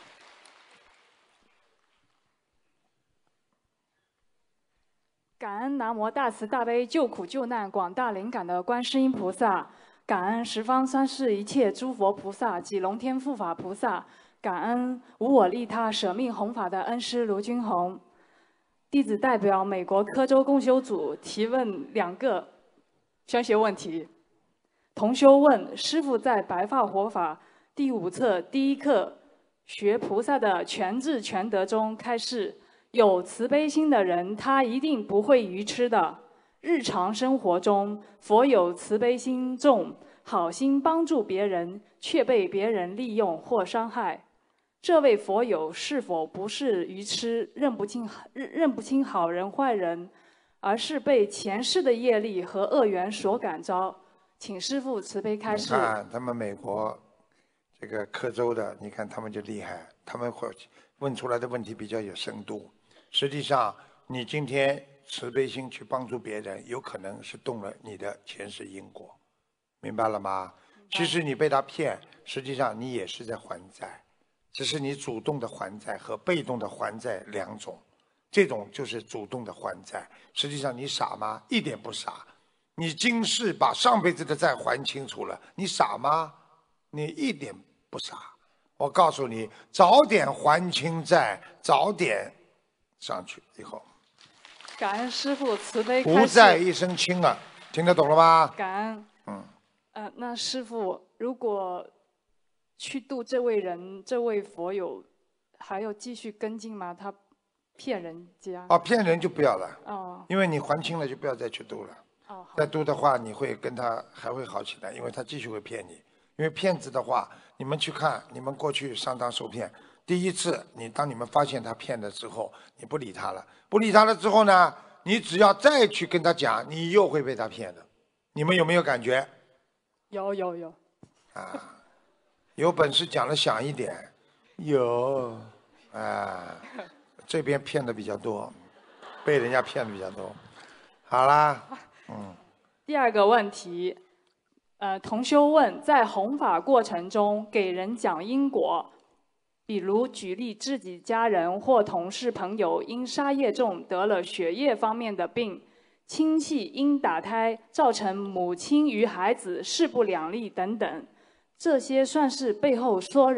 感恩南无大慈大悲救苦救难广大灵感的观世音菩萨，感恩十方三世一切诸佛菩萨及龙天护法菩萨，感恩无我利他舍命弘法的恩师卢军宏。弟子代表美国科州共修组提问两个宣学问题。同修问：师父在《白话活法》第五册第一课学菩萨的全智全德中开示，有慈悲心的人，他一定不会愚痴的。日常生活中，佛有慈悲心重，好心帮助别人，却被别人利用或伤害。这位佛友是否不是愚痴，认不清认不清好人坏人，而是被前世的业力和恶缘所感召？请师父慈悲开示。 你看他们美国这个科州的，你看他们就厉害，他们会问出来的问题比较有深度。实际上，你今天慈悲心去帮助别人，有可能是动了你的前世因果，明白了吗？其实你被他骗，实际上你也是在还债，只是你主动的还债和被动的还债两种。这种就是主动的还债，实际上你傻吗？一点不傻。你今世把上辈子的债还清楚了，你傻吗？你一点不傻。我告诉你，早点还清债，早点上去以后， 感恩师父慈悲开示， 无债一身轻啊，听得懂了吗？ 感恩。 嗯。 呃，那师父，如果去度这位人、这位佛友，还要继续跟进吗？他骗人家。 啊，骗人就不要了。 哦。 因为你还清了，就不要再去度了。 哦。 再度的话，你会跟他还会好起来，因为他继续会骗你。因为骗子的话，你们去看，你们过去上当受骗。第一次，你当你们发现他骗的之后，你不理他了，不理他了之后呢，你只要再去跟他讲，你又会被他骗的。你们有没有感觉？ 有有有。 啊，有本事讲的响一点。有，啊，这边骗的比较多，被人家骗的比较多。好啦，嗯。 第二个问题，呃，同修问，在弘法过程中给人讲因果。比如举例自己家人或同事朋友因杀业重得了血液方面的病，亲戚因打胎造成母亲与孩子势不两立等等，这些算是背后说人，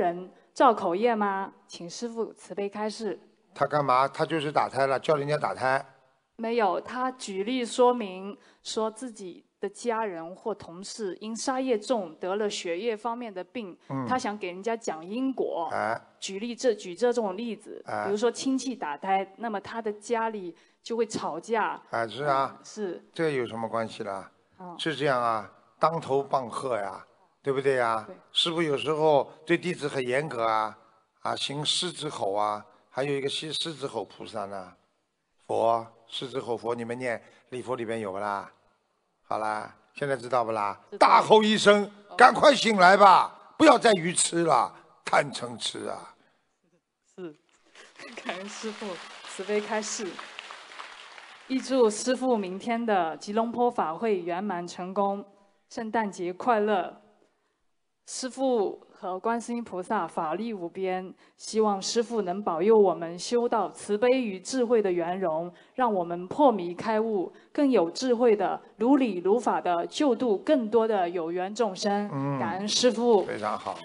造口业吗？请师父慈悲开示。 他干嘛？他就是打胎了，叫人家打胎。 没有，他举例说明说自己的家人或同事因杀业重得了血液方面的病， 嗯、 他想给人家讲因果。 哎、 举例这举这种例子， 哎、 比如说亲戚打胎，那么他的家里就会吵架。 哎，是啊， 嗯、是。 这有什么关系啦？ 嗯、 是这样啊，当头棒喝呀，对不对呀？ 对。 师父有时候对弟子很严格啊，啊，行狮子吼啊，还有一个狮狮子吼菩萨呢，佛。狮子吼佛，你们念礼佛里边有不啦？好啦，现在知道不啦？大吼一声，赶快醒来吧，不要再愚痴了，贪嗔痴啊！ 是，感恩师父慈悲开示。预祝师父明天的吉隆坡法会圆满成功，圣诞节快乐！师父和观世音菩萨法力无边，希望师父能保佑我们修到慈悲与智慧的圆融，让我们破迷开悟，更有智慧的如理如法的救度更多的有缘众生。嗯、感恩师父。 非常好。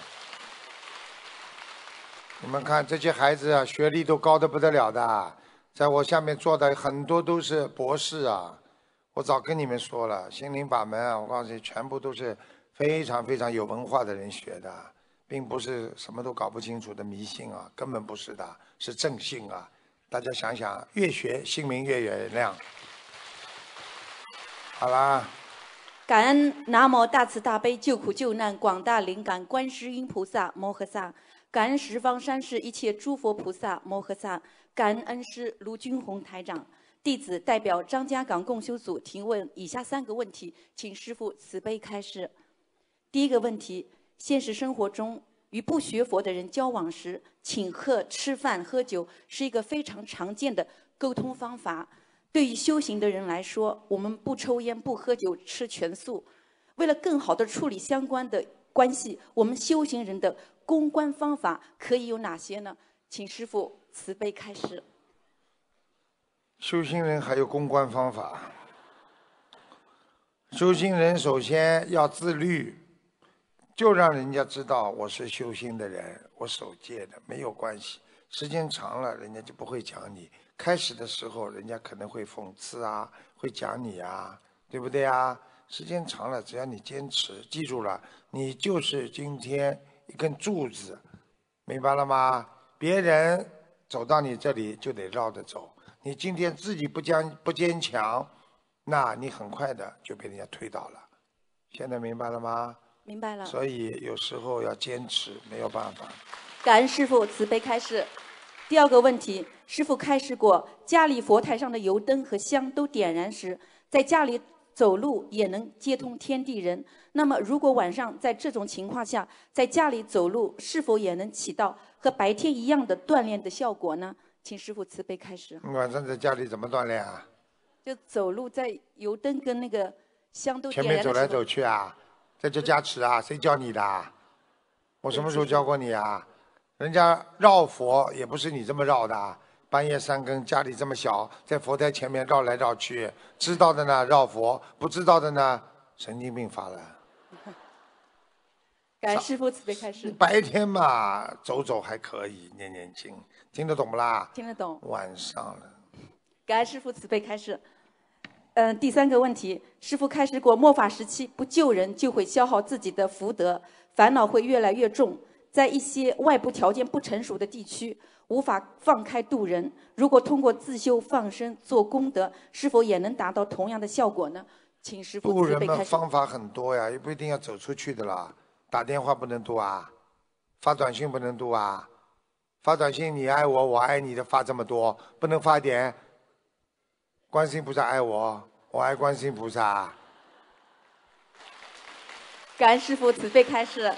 你们看这些孩子啊，学历都高得不得了的，在我下面坐的很多都是博士啊。我早跟你们说了，心灵法门啊，我告诉你，全部都是非常非常有文化的人学的，并不是什么都搞不清楚的迷信啊，根本不是的，是正信啊。大家想想，越学心明越原谅。好啦。 感恩南无大慈大悲救苦救难广大灵感观世音菩萨摩诃萨，感恩十方三世一切诸佛菩萨摩诃萨，感恩恩师卢军宏台长。弟子代表张家港共修组提问以下三个问题，请师父慈悲开示。第一个问题，现实生活中与不学佛的人交往时，请客吃饭喝酒是一个非常常见的沟通方法。对于修行的人来说，我们不抽烟不喝酒吃全素，为了更好地处理相关的关系，我们修行人的公关方法可以有哪些呢？请师父慈悲开示。 修行人还有公关方法。修行人首先要自律，就让人家知道我是修行的人，我守戒的，没有关系。时间长了，人家就不会讲你。开始的时候，人家可能会讽刺啊，会讲你啊，对不对啊？时间长了，只要你坚持，记住了，你就是今天一根柱子，明白了吗？别人走到你这里就得绕着走。你今天自己不坚不坚强，那你很快的就被人家推倒了。现在明白了吗？ 明白了。 所以有时候要坚持，没有办法。 感恩师父慈悲开示。第二个问题，师父开示过，家里佛台上的油灯和香都点燃时，在家里走路也能接通天地人。那么，如果晚上在这种情况下，在家里走路，是否也能起到和白天一样的锻炼的效果呢？请师父慈悲开示。 晚上在家里怎么锻炼啊？ 就走路，在油灯跟那个香都点前燃的时候。 面走来走去啊，在这加持啊，谁教你的？我什么时候教过你啊？人家绕佛也不是你这么绕的，半夜三更家里这么小，在佛台前面绕来绕去，知道的呢绕佛，不知道的呢神经病发了。 感恩师父慈悲开示。 白天嘛走走还可以，念念经，听得懂不啦？ 听得懂。 晚上了。 感恩师父慈悲开示。嗯、呃，第三个问题，师父开示过，末法时期不救人就会消耗自己的福德，烦恼会越来越重。在一些外部条件不成熟的地区，无法放开度人。如果通过自修放生做功德，是否也能达到同样的效果呢？请师父度人们慈悲开示。 方法很多呀，也不一定要走出去的啦。打电话不能度啊，发短信不能度啊，发短信你爱我，我爱你的发这么多，不能发点观世音菩萨爱我，我爱观世音菩萨。 感恩师父慈悲开示。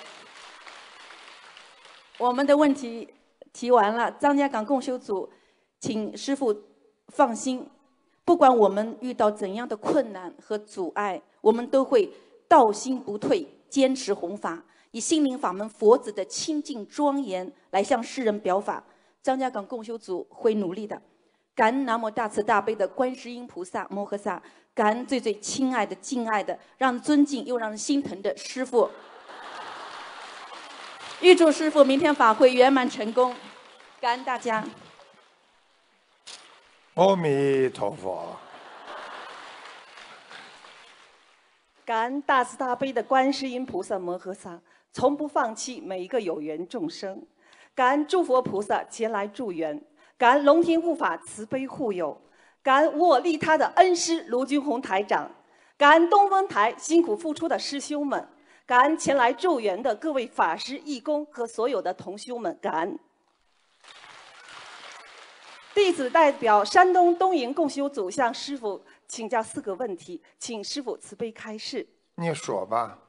我们的问题提完了，张家港共修组，请师父放心，不管我们遇到怎样的困难和阻碍，我们都会道心不退，坚持弘法，以心灵法门佛子的清净庄严来向世人表法。张家港共修组会努力的。感恩南无大慈大悲的观世音菩萨摩诃萨，感恩最最亲爱的敬爱的让人尊敬又让人心疼的师父。 预祝师父明天法会圆满成功，感恩大家。 阿弥陀佛。 感恩大慈大悲的观世音菩萨摩诃萨，从不放弃每一个有缘众生。感恩诸佛菩萨前来助缘，感恩龙天护法慈悲护佑，感恩无我利他的恩师卢军宏台长，感恩东方台辛苦付出的师兄们，感恩前来助缘的各位法师、义工和所有的同修们，感恩。弟子代表山东东营共修组向师父请教四个问题，请师父慈悲开示。 你说吧。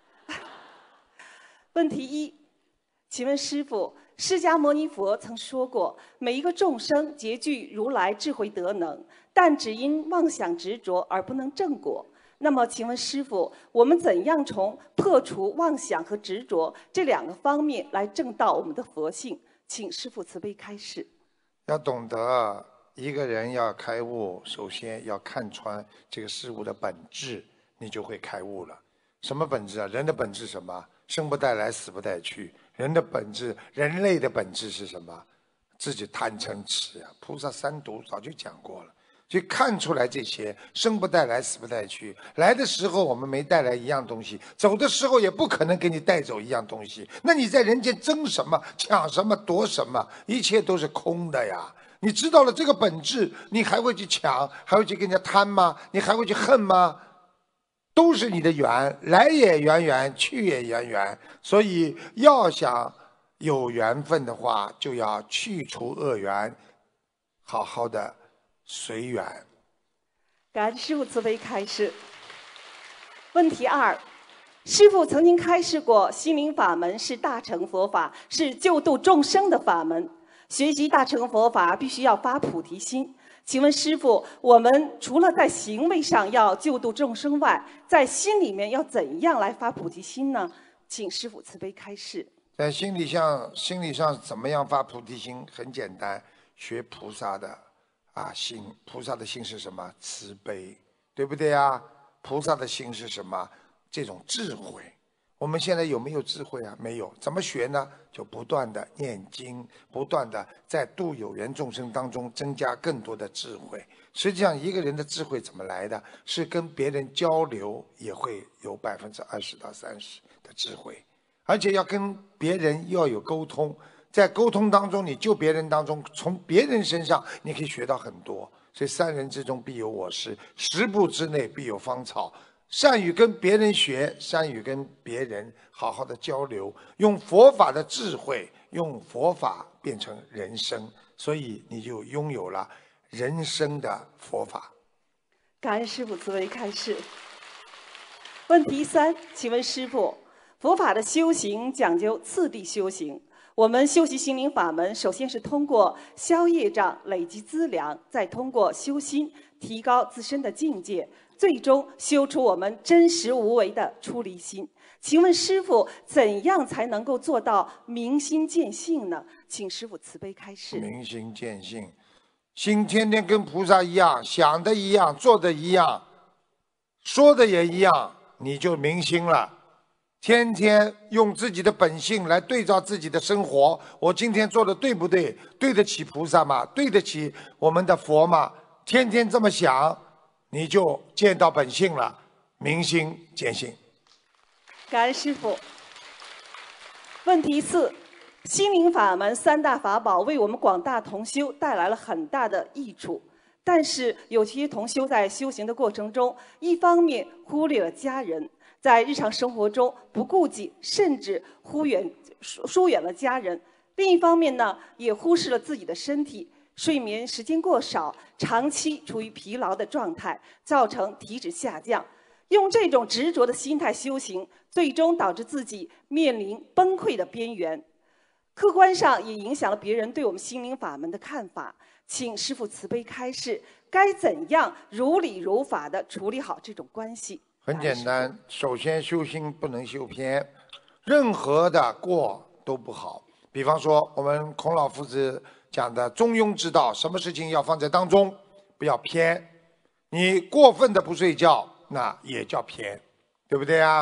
问题一，请问师父，释迦牟尼佛曾说过，每一个众生皆具如来智慧德能，但只因妄想执着而不能正果。那么，请问师父，我们怎样从破除妄想和执着这两个方面来证到我们的佛性？请师父慈悲开示。 要懂得，一个人要开悟，首先要看穿这个事物的本质，你就会开悟了。什么本质啊？人的本质是什么？生不带来，死不带去。人的本质，人类的本质是什么？自己贪嗔痴啊！菩萨三毒早就讲过了，就看出来这些生不带来，死不带去。来的时候我们没带来一样东西，走的时候也不可能给你带走一样东西。那你在人间争什么、抢什么、夺什么？一切都是空的呀！你知道了这个本质，你还会去抢，还会去跟人家贪吗？你还会去恨吗？都是你的缘，来也缘缘，去也缘缘。所以要想有缘分的话，就要去除恶缘，好好的随缘。 感恩师父慈悲开示。问题二，师父曾经开示过，心灵法门是大乘佛法，是救度众生的法门。学习大乘佛法必须要发菩提心。请问师父，我们除了在行为上要救度众生外，在心里面要怎样来发菩提心呢？请师父慈悲开示。 在心理上，心理上怎么样发菩提心？很简单，学菩萨的啊心。菩萨的心是什么？慈悲，对不对啊？菩萨的心是什么？这种智慧。我们现在有没有智慧啊？没有。怎么学呢？就不断的念经，不断的在度有缘众生当中增加更多的智慧。实际上，一个人的智慧怎么来的？是跟别人交流也会有百分之二十到三十的智慧，而且要跟别人要有沟通。在沟通当中，你救别人当中，从别人身上你可以学到很多。所以三人之中必有我师，十步之内必有芳草。善于跟别人学，善于跟别人好好的交流，用佛法的智慧，用佛法变成人生，所以你就拥有了人生的佛法。 感恩师父慈悲开示。问题三，请问师父，佛法的修行讲究次第修行。我们修习心灵法门，首先是通过消业障、累积资粮，再通过修心，提高自身的境界，最终修出我们真实无为的出离心。请问师父，怎样才能够做到明心见性呢？请师父慈悲开示。 明心见性，心天天跟菩萨一样，想的一样，做的一样，说的也一样，你就明心了。天天用自己的本性来对照自己的生活，我今天做的对不对？对得起菩萨吗？对得起我们的佛吗？天天这么想，你就见到本性了，明心见性。 感恩师父。问题四，心灵法门三大法宝为我们广大同修带来了很大的益处，但是有些同修在修行的过程中，一方面忽略了家人，在日常生活中不顾及，甚至忽远疏远了家人；另一方面呢，也忽视了自己的身体，睡眠时间过少，长期处于疲劳的状态，造成体脂下降。用这种执着的心态修行，最终导致自己面临崩溃的边缘。客观上也影响了别人对我们心灵法门的看法。请师父慈悲开示，该怎样如理如法地处理好这种关系？ 很简单，首先修心不能修偏，任何的过都不好。比方说我们孔老夫子讲的中庸之道，什么事情要放在当中，不要偏。你过分的不睡觉，那也叫偏，对不对啊？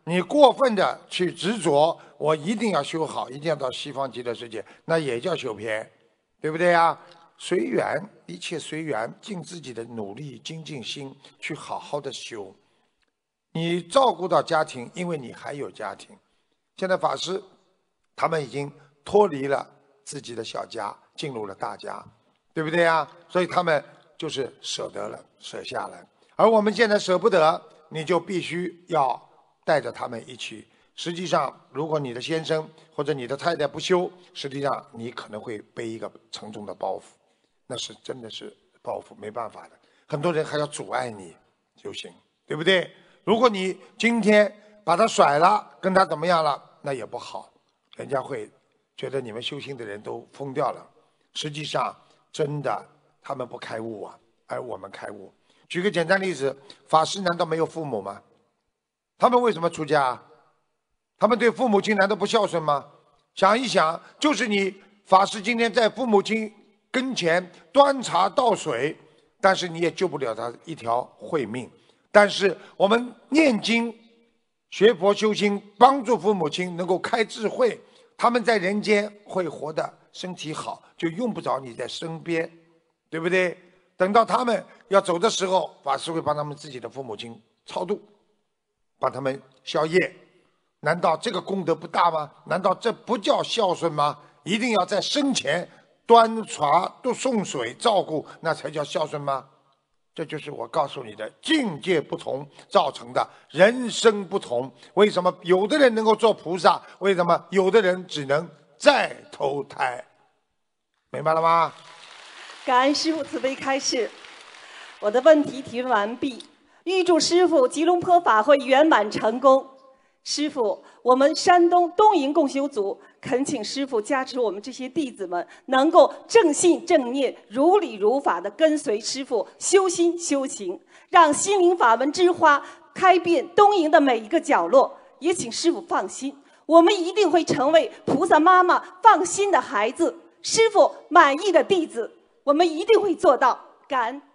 你过分的去执着，我一定要修好，一定要到西方极乐世界，那也叫修偏，对不对呀？随缘，一切随缘，尽自己的努力，精进心，去好好的修。你照顾到家庭，因为你还有家庭。现在法师他们已经脱离了自己的小家，进入了大家，对不对呀？所以他们就是舍得了，舍下来。而我们现在舍不得，你就必须要带着他们一起。实际上，如果你的先生或者你的太太不修，实际上你可能会背一个沉重的包袱，那是真的是包袱，没办法的。很多人还要阻碍你修行，对不对？如果你今天把他甩了，跟他怎么样了，那也不好，人家会觉得你们修行的人都疯掉了。实际上，真的他们不开悟啊，而我们开悟。举个简单例子，法师难道没有父母吗？他们为什么出家？他们对父母亲难道不孝顺吗？想一想，就是你法师今天在父母亲跟前端茶倒水，但是你也救不了他一条慧命。但是我们念经、学佛修心，帮助父母亲能够开智慧，他们在人间会活得身体好，就用不着你在身边，对不对？等到他们要走的时候，法师会帮他们自己的父母亲超度，帮他们消业。难道这个功德不大吗？难道这不叫孝顺吗？一定要在生前端茶都送水照顾，那才叫孝顺吗？这就是我告诉你的，境界不同造成的人生不同。为什么有的人能够做菩萨？为什么有的人只能再投胎？明白了吗？ 感恩师父慈悲开示，我的问题提问完毕，预祝师父吉隆坡法会圆满成功。师父，我们山东东营共修组恳请师父加持我们这些弟子们，能够正信正念、如理如法地跟随师父修心修行，让心灵法门之花开遍东营的每一个角落。也请师父放心，我们一定会成为菩萨妈妈放心的孩子，师父满意的弟子，我们一定会做到。感恩。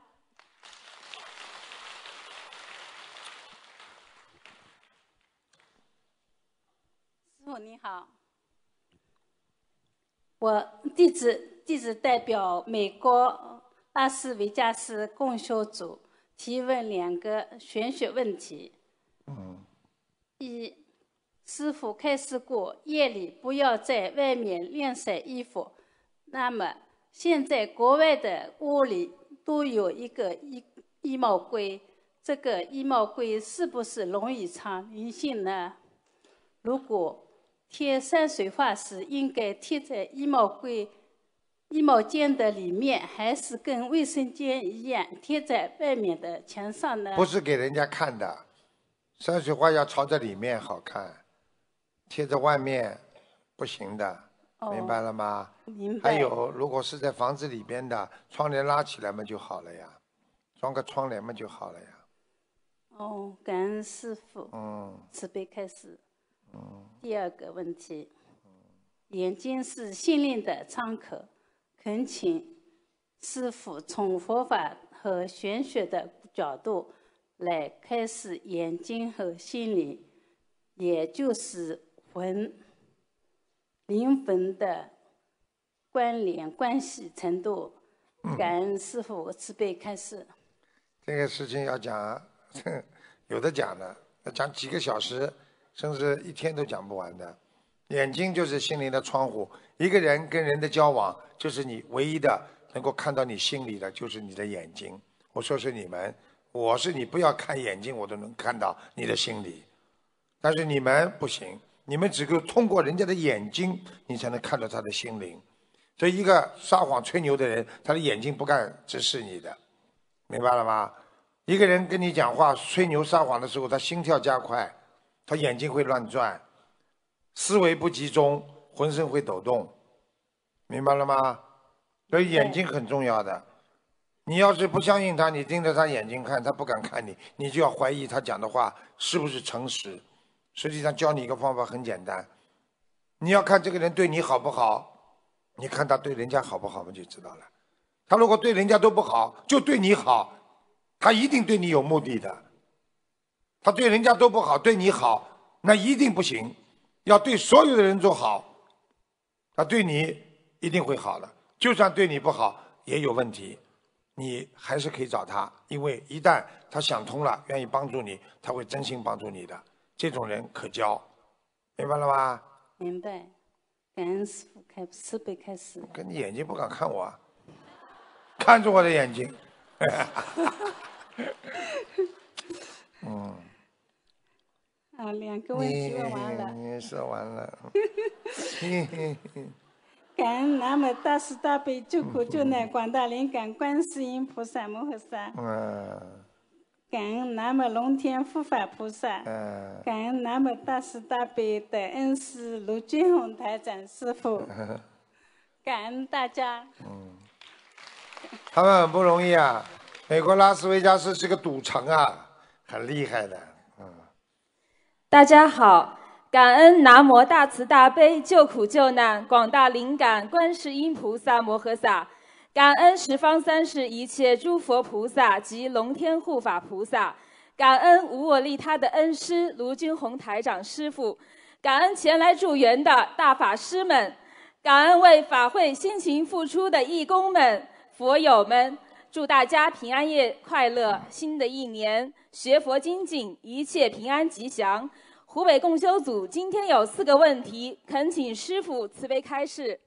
师父你好，我弟子弟子代表美国拉斯维加斯共修组提问两个玄学问题。 嗯。 一，师父开示过夜里不要在外面晾晒衣服，那么现在国外的屋里都有一个衣衣帽柜，这个衣帽柜是不是容易藏灵性呢？如果贴山水画时，应该贴在衣帽柜、衣帽间的里面，还是跟卫生间一样贴在外面的墙上呢？ 不是给人家看的，山水画要朝着里面好看，贴在外面不行的， 哦、 明白了吗？ 明白。 还有，如果是在房子里边的，窗帘拉起来嘛就好了呀，装个窗帘嘛就好了呀。 哦，感恩师父， 嗯， 慈悲开示。 嗯。 第二个问题，眼睛是心灵的窗口，恳请师父从佛法和玄学的角度来开示眼睛和心灵，也就是魂、灵魂的关联关系程度。感恩师父慈悲开示。 这个事情要讲，有的讲的，要讲几个小时。甚至一天都讲不完的。眼睛就是心灵的窗户，一个人跟人的交往，就是你唯一的能够看到你心里的，就是你的眼睛。我说是你们，我是你，不要看眼睛，我都能看到你的心里。但是你们不行，你们只够通过人家的眼睛，你才能看到他的心灵。所以一个撒谎吹牛的人，他的眼睛不敢直视你的，明白了吗？一个人跟你讲话吹牛撒谎的时候，他心跳加快，他眼睛会乱转，思维不集中，浑身会抖动，明白了吗？所以眼睛很重要的。你要是不相信他，你盯着他眼睛看，他不敢看你，你就要怀疑他讲的话是不是诚实。实际上教你一个方法很简单，你要看这个人对你好不好，你看他对人家好不好，我们就知道了。他如果对人家都不好，就对你好，他一定对你有目的的。他对人家都不好，对你好， 那一定不行。要对所有的人做好，他对你一定会好的。就算对你不好，也有问题，你还是可以找他，因为一旦他想通了，愿意帮助你，他会真心帮助你的。这种人可交，明白了吗？ 明白。感恩师父开慈悲开示。 跟你眼睛不敢看我啊，看着我的眼睛。嗯。 啊，两个问题问完了。 你你说完了。 感恩南无大慈大悲救苦救难广大灵感观世音菩萨摩诃萨。 嗯。 感恩南无龙天护法菩萨。 嗯。 感恩南无大慈大悲的恩师卢军宏台长师父。感恩大家。 嗯。他们很不容易啊，美国拉斯维加斯是个赌城啊，很厉害的。嗯。 大家好，感恩南无大慈大悲救苦救难广大灵感观世音菩萨摩诃萨，感恩十方三世一切诸佛菩萨及龙天护法菩萨，感恩无我利他的恩师卢军宏台长师父，感恩前来助缘的大法师们，感恩为法会辛勤付出的义工们、佛友们。祝大家平安夜快乐，新的一年学佛精进，一切平安吉祥。湖北共修组今天有四个问题，恳请师父慈悲开示。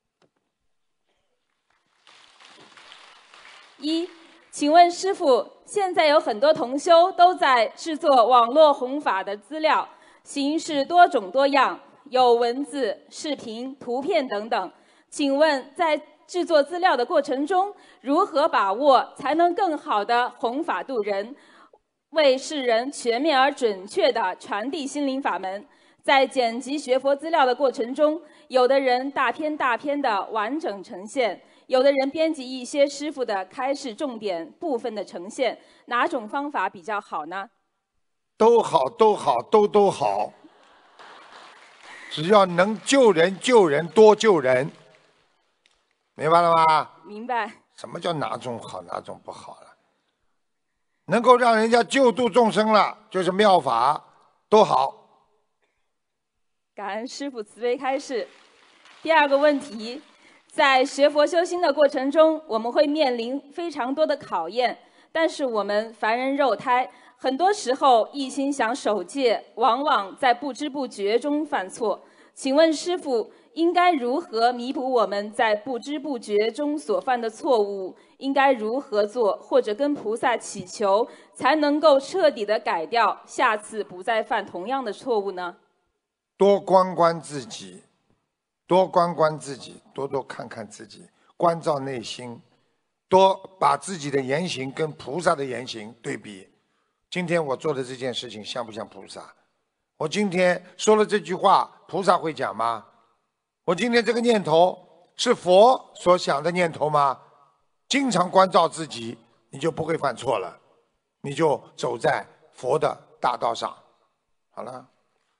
一，请问师父，现在有很多同修都在制作网络弘法的资料，形式多种多样，有文字、视频、图片等等。请问在制作资料的过程中，如何把握才能更好的弘法度人，为世人全面而准确地传递心灵法门？在剪辑学佛资料的过程中，有的人大篇大篇的完整呈现，有的人编辑一些师父的开示重点部分的呈现，哪种方法比较好呢？ 都好，都好，都都好，只要能救人，救人多救人。明白了吗？ 明白。 什么叫哪种好哪种不好了？能够让人家救度众生了，就是妙法，都好。 感恩师父慈悲开示。第二个问题，在学佛修心的过程中，我们会面临非常多的考验，但是我们凡人肉胎，很多时候一心想守戒，往往在不知不觉中犯错。请问师父，应该如何弥补我们在不知不觉中所犯的错误？应该如何做，或者跟菩萨祈求，才能够彻底的改掉，下次不再犯同样的错误呢？ 多观观自己，多观观自己，多多看看自己，关照内心，多把自己的言行跟菩萨的言行对比。今天我做的这件事情像不像菩萨？我今天说了这句话，菩萨会讲吗？我今天这个念头是佛所想的念头吗？经常关照自己，你就不会犯错了，你就走在佛的大道上。好了。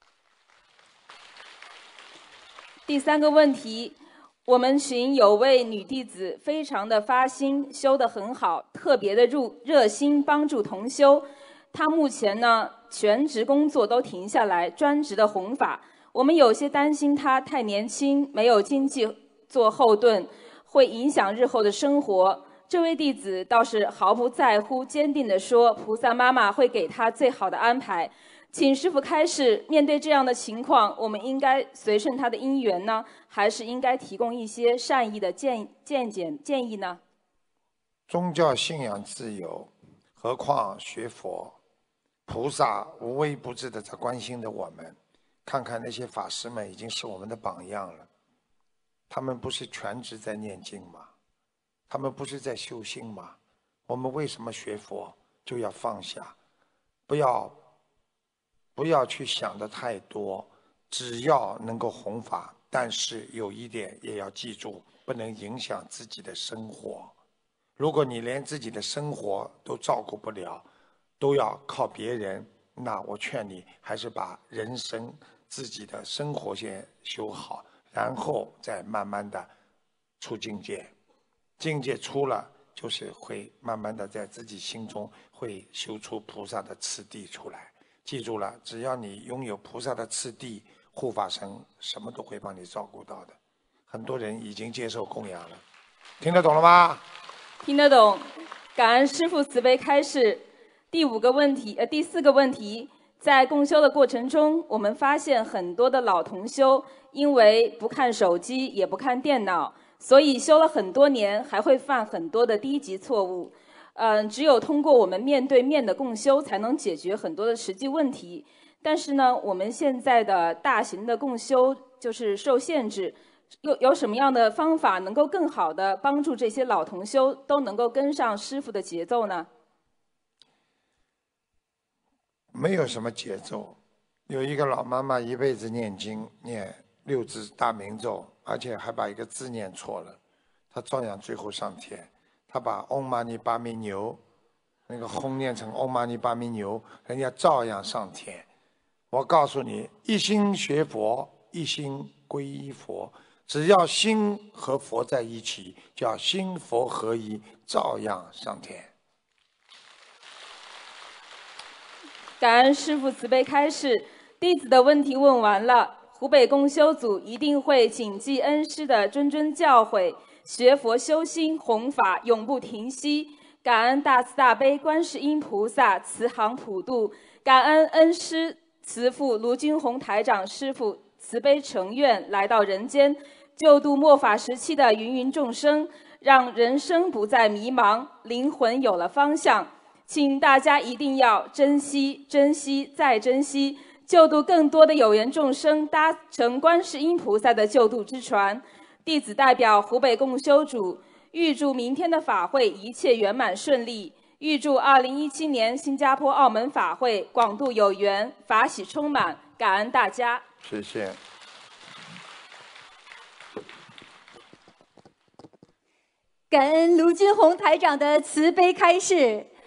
第三个问题，我们群有位女弟子非常的发心，修得很好，特别的入热心帮助同修。她目前呢，全职工作都停下来，专职的弘法。我们有些担心她太年轻，没有经济做后盾，会影响日后的生活。这位弟子倒是毫不在乎，坚定地说，菩萨妈妈会给她最好的安排。请师父开示，面对这样的情况，我们应该随顺他的因缘呢，还是应该提供一些善意的建见解建议呢？ 宗教信仰自由，何况学佛，菩萨无微不至的在关心着我们。看看那些法师们已经是我们的榜样了，他们不是全职在念经吗？他们不是在修心吗？我们为什么学佛就要放下，不要不要去想的太多，只要能够弘法，但是有一点也要记住，不能影响自己的生活。如果你连自己的生活都照顾不了，都要靠别人，那我劝你还是把人生自己的生活先修好，然后再慢慢的出境界。境界出了，就是会慢慢的在自己心中会修出菩萨的次第出来。 记住了，只要你拥有菩萨的次第，护法神什么都会帮你照顾到的。很多人已经接受供养了，听得懂了吗？ 听得懂，感恩师父慈悲开示。第五个问题，呃，第四个问题，在共修的过程中，我们发现很多的老同修因为不看手机，也不看电脑，所以修了很多年，还会犯很多的低级错误。嗯，只有通过我们面对面的共修，才能解决很多的实际问题。但是呢，我们现在的大型的共修就是受限制。有有什么样的方法能够更好的帮助这些老同修都能够跟上师父的节奏呢？ 没有什么节奏。有一个老妈妈一辈子念经，念六字大明咒，而且还把一个字念错了，她照样最后上天。她把嗡嘛呢叭咪牛那个轰念成嗡嘛呢叭咪牛，人家照样上天。我告诉你，一心学佛，一心皈依佛。只要心和佛在一起，叫心佛合一，照样上天。 感恩师父慈悲开示，弟子的问题问完了。湖北共修组一定会谨记恩师的谆谆教诲，学佛修心弘法，永不停息。感恩大慈大悲观世音菩萨慈航普渡，感恩恩师慈父卢军宏台长师父慈悲成愿来到人间，救度末法时期的芸芸众生，让人生不再迷茫，灵魂有了方向。请大家一定要珍惜、珍惜再珍惜，救度更多的有缘众生，搭乘观世音菩萨的救度之船。弟子代表湖北共修组，预祝明天的法会一切圆满顺利，预祝二零一七年新加坡、澳门法会广度有缘，法喜充满。感恩大家， 谢谢。 感恩卢军宏台长的慈悲开示。